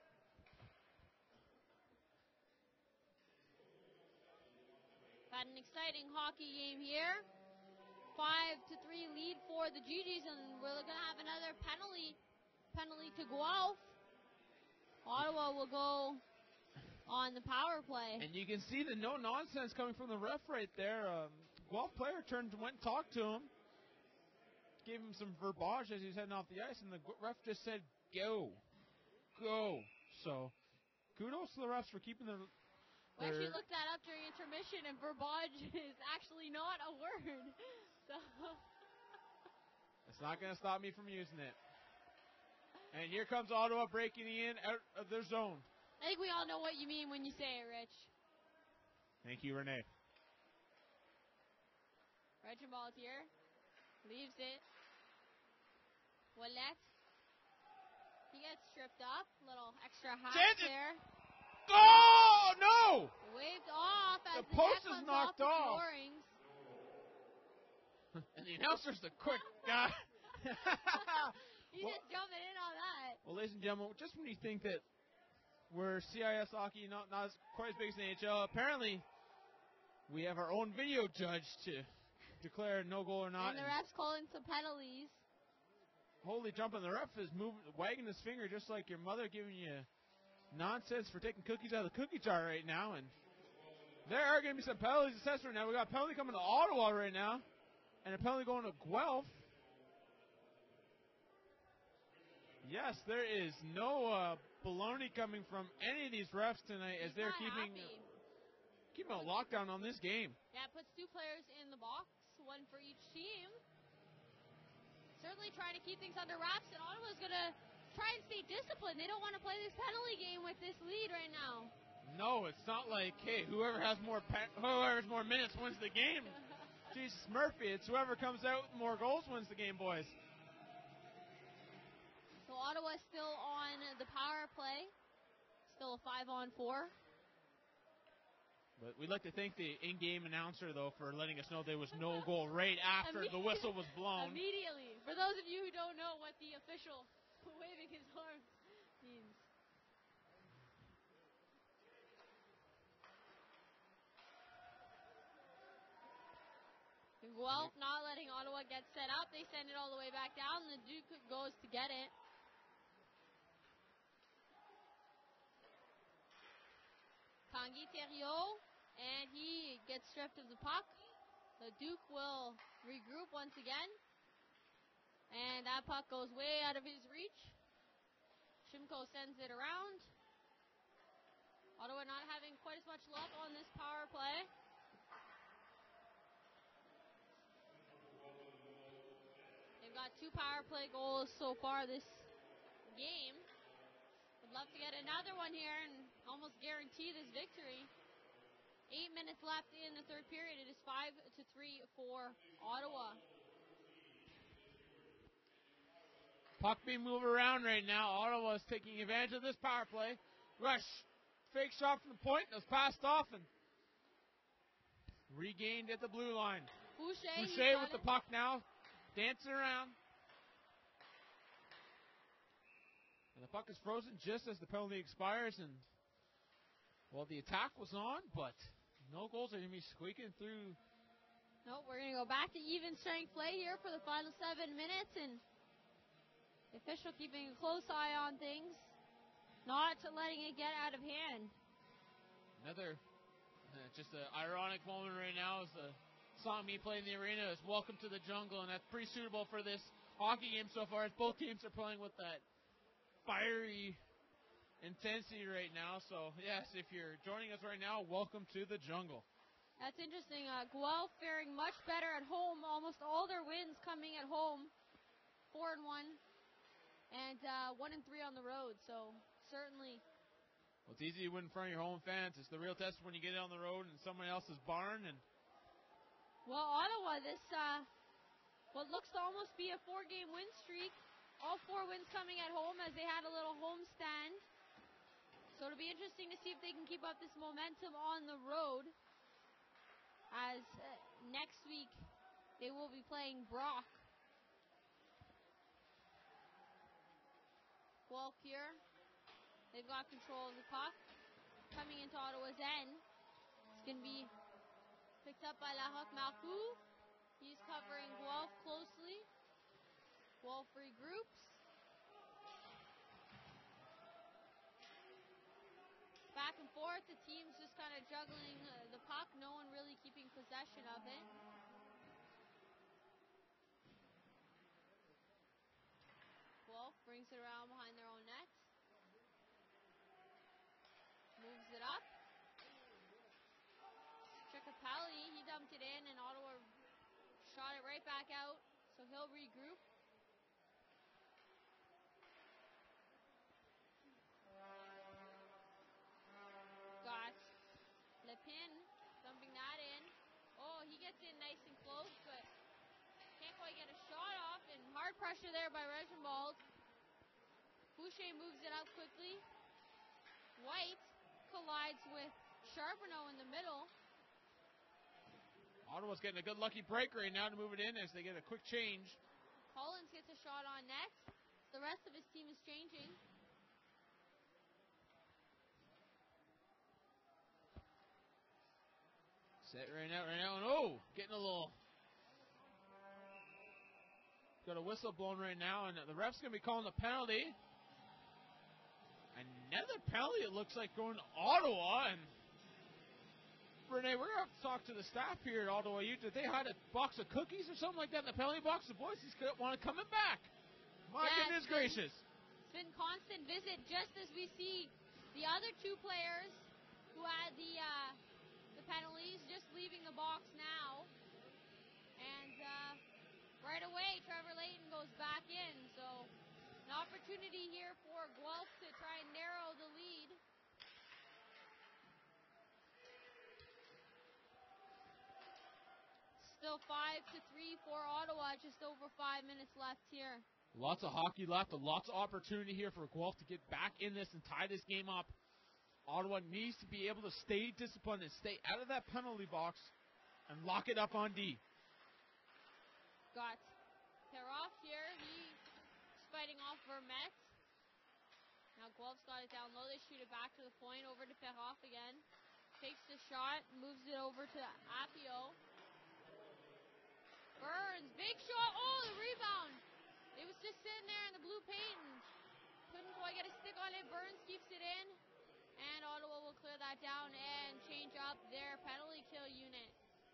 Had an exciting hockey game here. 5-3 lead for the GGs, and we're going to have another penalty to Guelph. Ottawa will go on the power play. And you can see the no nonsense coming from the ref right there. Guelph player went and talked to him, gave him some verbiage as he was heading off the ice, and the ref just said, "Go, go." So kudos to the refs for keeping the. We actually looked that up during intermission, and verbiage is actually not a word. So it's not going to stop me from using it. And here comes Ottawa breaking in out of their zone. I think we all know what you mean when you say it, Rich. Thank you, Renee. Reginald here. Leaves it. Ouellet. He gets tripped up. Little extra hop there. Oh, no! Waved off as the post is knocked off. And the announcer's the quick guy. He's just jumping in on that. Well, ladies and gentlemen, just when you think that we're CIS hockey, not as quite as big as the NHL, apparently we have our own video judge to declare no goal or not. And the ref's calling some penalties. Holy jumping, the ref is wagging his finger just like your mother giving you nonsense for taking cookies out of the cookie jar right now. And there are going to be some penalties assessed right now. We got a penalty coming to Ottawa right now, and a penalty going to Guelph. Yes, there is no baloney coming from any of these refs tonight as they're keeping a lockdown on this game. Yeah, it puts two players in the box, one for each team. Certainly trying to keep things under wraps, and Ottawa's going to try and stay disciplined. They don't want to play this penalty game with this lead right now. No, it's not like, hey, whoever has more minutes wins the game. Jesus Murphy, it's whoever comes out with more goals wins the game, boys. So Ottawa still on the power play. Still a 5-on-4. But we'd like to thank the in-game announcer, though, for letting us know there was no goal right after the whistle was blown. Immediately. For those of you who don't know what the official waving his arms means. Guelph not letting Ottawa get set up. They send it all the way back down. The Duke goes to get it. Tanguy Thériault, and he gets stripped of the puck. The Duke will regroup once again. And that puck goes way out of his reach. Shimko sends it around. Ottawa not having quite as much luck on this power play. They've got 2 power play goals so far this game. Would love to get another one here and almost guarantee this victory. 8 minutes left in the third period. It is 5-3 for Ottawa. Puck being moved around right now. Ottawa is taking advantage of this power play. Rush, fake shot from the point. It was passed off and regained at the blue line. Boucher with the puck now, dancing around. And the puck is frozen just as the penalty expires. And, well, the attack was on, but no goals are going to be squeaking through. Nope, we're going to go back to even strength play here for the final 7 minutes. And the official keeping a close eye on things, not letting it get out of hand. Another, just an ironic moment right now is the song being played in the arena is Welcome to the Jungle, and that's pretty suitable for this hockey game so far as both teams are playing with that fiery intensity right now. So, yes, if you're joining us right now, welcome to the jungle. That's interesting. Guelph faring much better at home. Almost all their wins coming at home. 4-1 and 1-3 on the road. So, certainly. Well, it's easy to win in front of your home fans. It's the real test when you get on the road in someone else's barn. And well, Ottawa, this what looks to almost be a 4-game win streak. All 4 wins coming at home as they had a little home stand. So it'll be interesting to see if they can keep up this momentum on the road. As next week they will be playing Brock. Guelph here. They've got control of the puck. Coming into Ottawa's end. It's going to be picked up by Laroque Marcoux. He's covering Guelph closely. Guelph regroups. Back and forth, the team's just kind of juggling the puck. No one really keeping possession of it. Guelph brings it around behind their own net. Moves it up. Tricapelli, he dumped it in, and Ottawa shot it right back out. So he'll regroup. Got Lepin dumping that in. Oh, he gets in nice and close, but can't quite get a shot off. And hard pressure there by Reginbald. Boucher moves it up quickly. White collides with Charbonneau in the middle. Ottawa's getting a good lucky break right now to move it in as they get a quick change. Collins gets a shot on net. The rest of his team is changing. Set right now, and oh, getting a little. Got a whistle blown right now, and the ref's going to be calling the penalty. Another penalty, it looks like, going to Ottawa. And Renee, we're going to have to talk to the staff here at Ottawa U. Did they hide a box of cookies or something like that in the penalty box? The boys just want to come back. My goodness gracious. It's been constant visit, just as we see the other 2 players who had the penalties just leaving the box now. And right away, Trevor Layton goes back in. So an opportunity here for Guelph to try and narrow the lead. Still 5-3 for Ottawa, just over 5 minutes left here. Lots of hockey left, and lots of opportunity here for Guelph to get back in this and tie this game up. Ottawa needs to be able to stay disciplined and stay out of that penalty box and lock it up on D. Got Perroff here. He's fighting off Vermette. Now Guelph's got it down low. They shoot it back to the point. Over to Perroff again. Takes the shot. Moves it over to Apio. Burns. Big shot. Oh, the rebound. It was just sitting there in the blue paint and couldn't quite get a stick on it. Burns keeps it in. And Ottawa will clear that down and change up their penalty kill unit.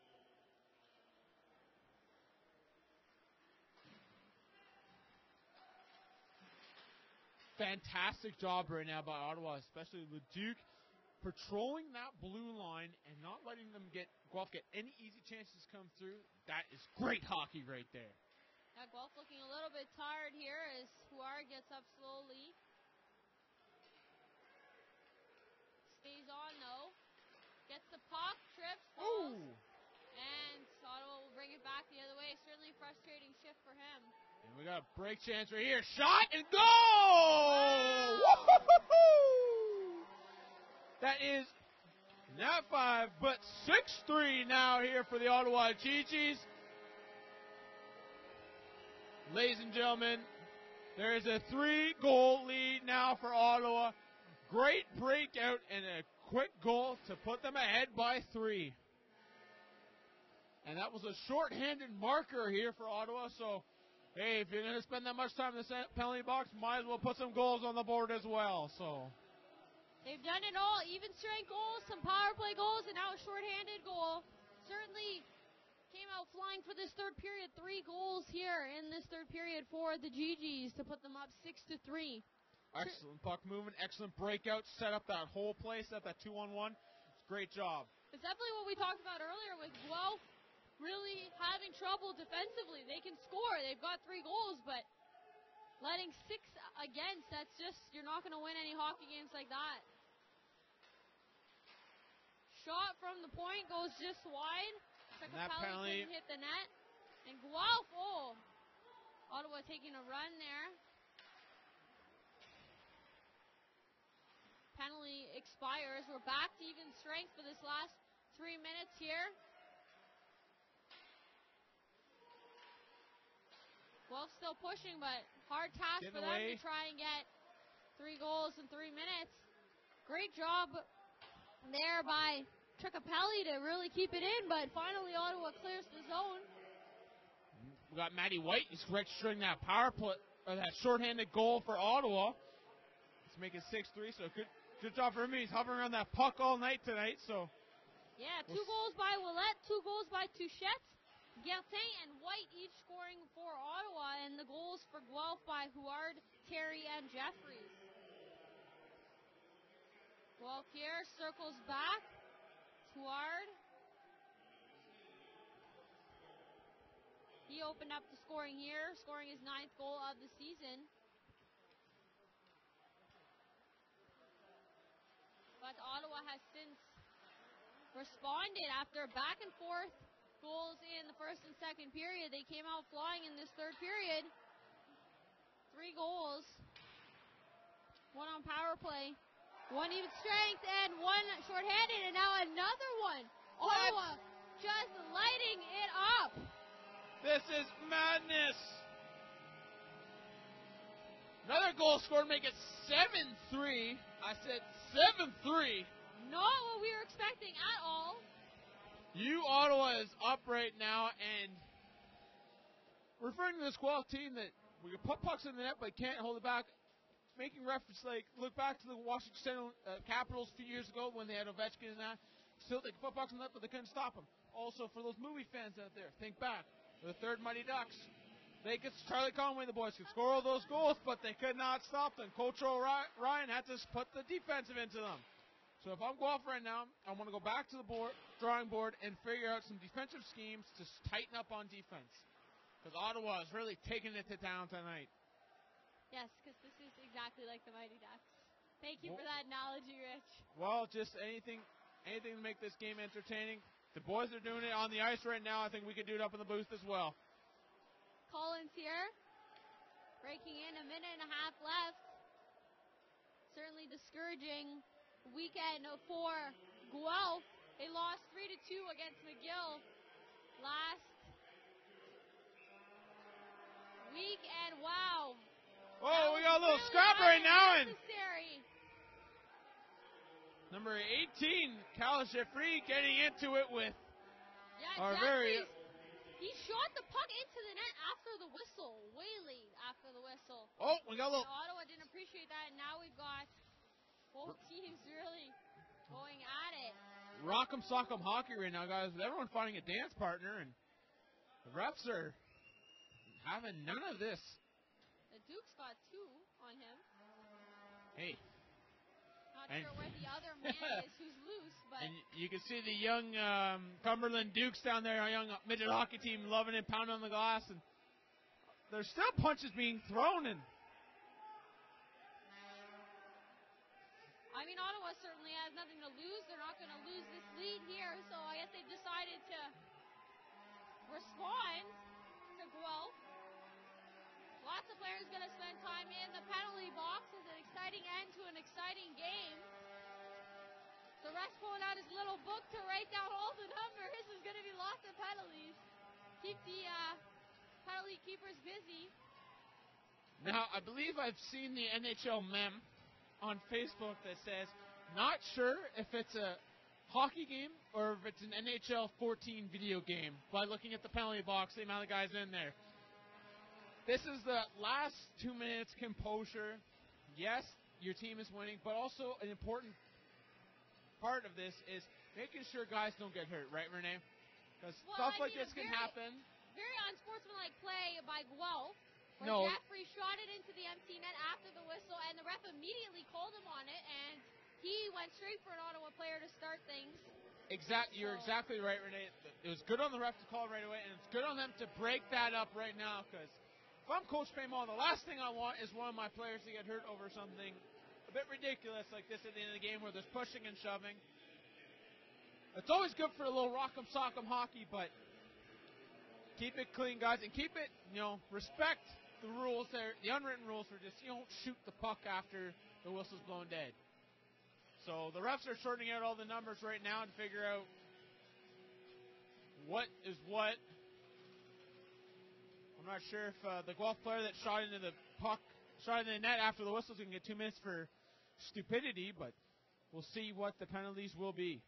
Fantastic job right now by Ottawa, especially Leduc, patrolling that blue line and not letting them Guelph get any easy chances come through. That is great hockey right there. Now Guelph looking a little bit tired here as Huard gets up slowly. Stays on though. Gets the puck, trips, falls. Ooh. And Ottawa will bring it back the other way. Certainly a frustrating shift for him. And we got a break chance right here. Shot and goal! Wow. Woo-hoo-hoo! That is not 5, but 6-3 now here for the Ottawa Chi-Chis. Ladies and gentlemen, there is a 3-goal lead now for Ottawa. Great breakout and a quick goal to put them ahead by 3. And that was a shorthanded marker here for Ottawa, so hey, if you're going to spend that much time in the penalty box, might as well put some goals on the board as well. So they've done it all. Even strength goals, some power play goals, and now a shorthanded goal. Certainly came out flying for this third period. 3 goals here in this third period for the GGs to put them up 6-3. Excellent puck movement, excellent breakout, set up that whole play, set up that 2-on-1. Great job. It's definitely what we talked about earlier with Guelph really having trouble defensively. They can score. They've got 3 goals, but letting 6 against, that's just, you're not going to win any hockey games like that. Shot from the point goes just wide. And that penalty didn't hit the net. And Guelph, Ottawa taking a run there. Penalty expires. We're back to even strength for this last 3 minutes here. Guelph still pushing, but hard task for them to try and get 3 goals in 3 minutes. Great job there by Tricapelli to really keep it in, but finally Ottawa clears the zone. We got Matty White. He's registering that power play, that shorthanded goal for Ottawa. Let's make it 6-3. So good job for him. He's hovering around that puck all night tonight. So yeah, 2 goals by Ouellette, 2 goals by Touchette, Gertin and White each scoring for Ottawa, and the goals for Guelph by Huard, Terry, and Jeffries. Guelph here circles back. Huard. He opened up the scoring here, scoring his 9th goal of the season. But Ottawa has since responded after back and forth goals in the first and second period. They came out flying in this third period. 3 goals. 1 on power play. 1 even strength and 1 shorthanded, and now another one. Ottawa just lighting it up. This is madness. Another goal scored, make it 7-3. I said 7-3. Not what we were expecting at all. Ottawa is up right now, and referring to this Guelph team that we can put pucks in the net but can't hold it back. Making reference, look back to the Washington Capitals a few years ago when they had Ovechkin and that. Still, they could put pucks in the net, but they couldn't stop them. Also, for those movie fans out there, think back. The third Mighty Ducks. Charlie Conway, the boys could score all those goals, but they could not stop them. Coach O'Ryan had to put the defensive into them. So if I'm Guelph right now, I want to go back to the drawing board and figure out some defensive schemes to tighten up on defense. Because Ottawa is really taking it to town tonight. Yes, because this is exactly like the Mighty Ducks. Thank you for that analogy, Rich. Well, just anything to make this game entertaining. The boys are doing it on the ice right now. I think we could do it up in the booth as well. Collins here, breaking in, 1.5 minutes left. Certainly discouraging weekend for Guelph. They lost 3-2 against McGill last week, and wow. Oh, we got a little scrap right now, and number 18, Cal Jeffrey, getting into it with our very. He shot the puck into the net after the whistle, way late after the whistle. Oh, we got a little. Ottawa didn't appreciate that, and now we've got both teams really going at it. Rock'em sock'em hockey right now, guys. With everyone finding a dance partner, and the refs are having none of this. The Duke's got 2 on him. Hey. Not sure where the other man is who's loose, but. And you can see the young Cumberland Dukes down there, our young midget hockey team, loving it, pounding on the glass, and there's still punches being thrown. And I mean, Ottawa certainly has nothing to lose. They're not going to lose this lead here, so I guess they decided to respond to Guelph. Lots of players going to spend time in the penalty box as an exciting end to an exciting game. The ref's pulling out his little book to write down all the numbers. There's going to be lots of penalties. Keep the penalty keepers busy. Now, I believe I've seen the NHL meme on Facebook that says, not sure if it's a hockey game or if it's an NHL 14 video game by looking at the penalty box, the amount of guys in there. This is the last 2 minutes composure. Yes, your team is winning, but also an important part of this is making sure guys don't get hurt, right, Renee? Because stuff like this can happen. Very unsportsmanlike play by Guelph, where Jeffrey shot it into the empty net after the whistle, and the ref he went straight for an Ottawa player to start things. You're exactly right, Renee. It was good on the ref to call right away, and it's good on them to break that up right now, because if I'm Coach Paymont, the last thing I want is one of my players to get hurt over something a bit ridiculous like this at the end of the game where there's pushing and shoving. It's always good for a little rock'em sock'em hockey, but keep it clean, guys, and keep it, respect the rules there, the unwritten rules for just, you don't shoot the puck after the whistle's blown dead. So the refs are sorting out all the numbers right now to figure out what is what. I'm not sure if the Guelph player that shot into the net after the whistle is going to get 2 minutes for stupidity, but we'll see what the penalties will be.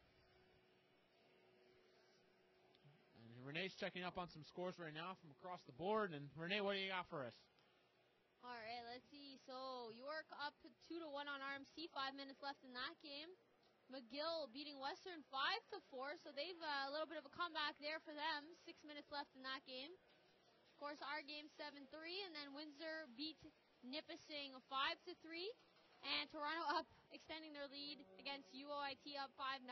And Renee's checking up on some scores right now from across the board. And Renee, what do you got for us? All right, let's see. So York up 2-1 on RMC. 5 minutes left in that game. McGill beating Western 5-4. So they've a little bit of a comeback there for them. 6 minutes left in that game. Of course, our game 7-3, and then Windsor beat Nipissing 5-3, and Toronto up, extending their lead against UOIT up 5-0.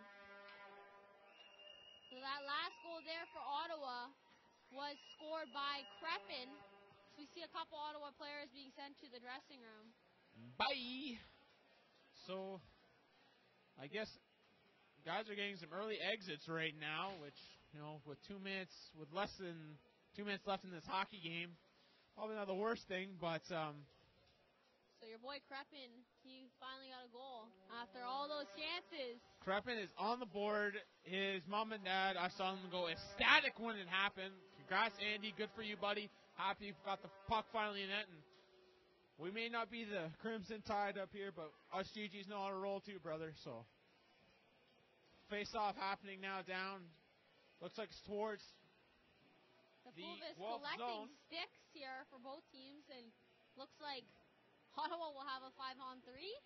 So that last goal there for Ottawa was scored by Crepin. So we see a couple Ottawa players being sent to the dressing room. Bye. So I guess guys are getting some early exits right now, which, with less than 2 minutes left in this hockey game, probably not the worst thing, but so your boy Crepin, he finally got a goal after all those chances. Crepin is on the board. His mom and dad, I saw them go ecstatic when it happened. Congrats, Andy. Good for you, buddy. Happy you got the puck finally in net. And we may not be the Crimson Tide up here, but us GGs know how to roll too, brother. So face-off happening now down. Looks like it's towards the the Fulvis Guelph collecting zone. sticks here for both teams, and looks like Ottawa will have a 5-on-3.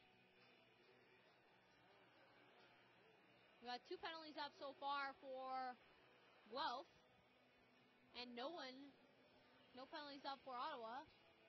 We got 2 penalties up so far for Guelph, and no penalties up for Ottawa.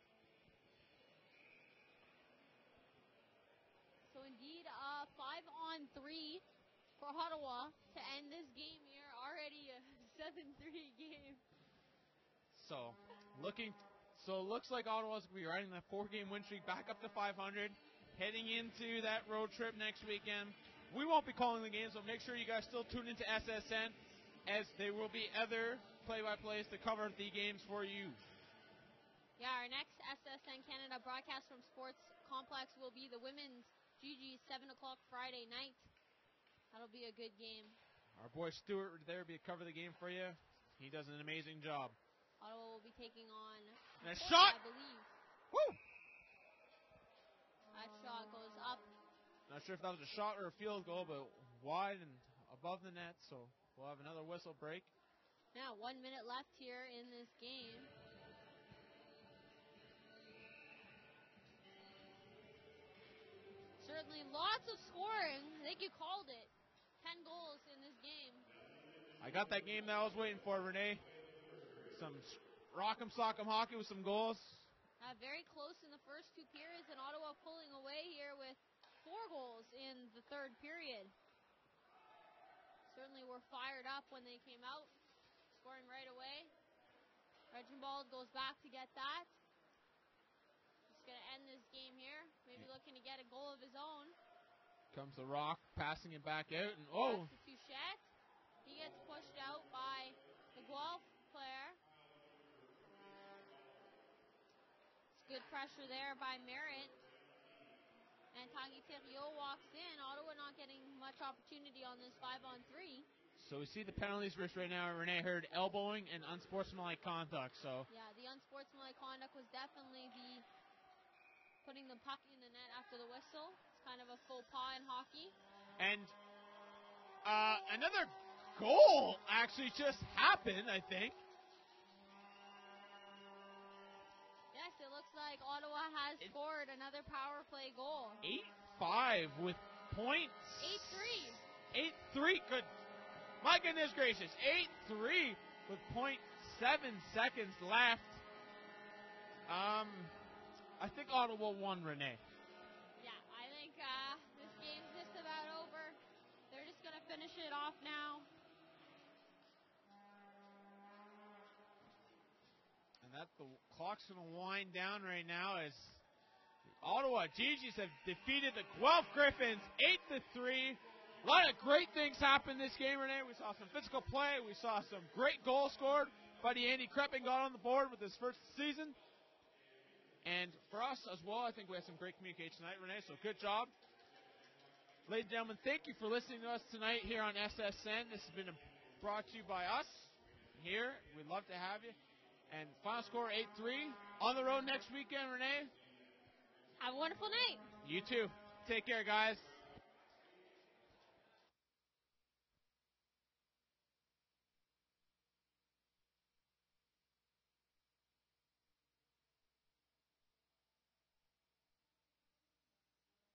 So indeed, 5-on-3 for Ottawa to end this game here. Already a 7-3 game. So looks like Ottawa's going to be riding that 4-game win streak back up to 500, heading into that road trip next weekend. We won't be calling the games, so make sure you guys still tune into SSN, as there will be other play-by-plays to cover the games for you. Yeah, our next SSN Canada broadcast from Sports Complex will be the women's GG 7 o'clock Friday night. That'll be a good game. Our boy Stuart there will cover the game for you. He does an amazing job. Ottawa will be taking on and a shot, I believe. Woo! That shot goes up. Not sure if that was a shot or a field goal, but wide and above the net, so we'll have another whistle break. Now 1 minute left here in this game. Certainly lots of scoring. I think you called it. 10 goals in this game. I got that game that I was waiting for, Renee. Some rock'em sock'em hockey with some goals. Very close in the first 2 periods, and Ottawa pulling away here with 4 goals in the third period. Certainly were fired up when they came out, scoring right away. Reginbald goes back to get that. He's going to end this game here, maybe looking to get a goal of his own. Comes the Rock, passing it back out, and oh! That's to Touchette. He gets pushed out by the Guelph player. It's good pressure there by Merritt. And Tanguy Thériault walks in. Ottawa not getting much opportunity on this 5-on-3. So we see the penalties list right now. Renee heard elbowing and unsportsmanlike conduct. So yeah, the unsportsmanlike conduct was definitely the putting the puck in the net after the whistle. It's kind of a faux pas in hockey. And another goal actually just happened, I think. Yes, it looks like Ottawa has scored another power play goal. 8-5 with points. 8-3. 8-3. Good. My goodness gracious. 8-3 with 0.7 seconds left. I think Ottawa won, Renee. Yeah, I think this game's finish it off now. And that the clock's going to wind down right now as the Ottawa Gee-Gees have defeated the Guelph Gryphons 8-3. A lot of great things happened this game, Renee. We saw some physical play. We saw some great goals scored. Buddy Andy Krepping got on the board with his first season. And for us as well, I think we had some great communication tonight, Renee, so good job. Ladies and gentlemen, thank you for listening to us tonight here on SSN. This has been brought to you by us here. We'd love to have you. And final score 8-3. On the road next weekend, Renee. Have a wonderful night. You too. Take care, guys.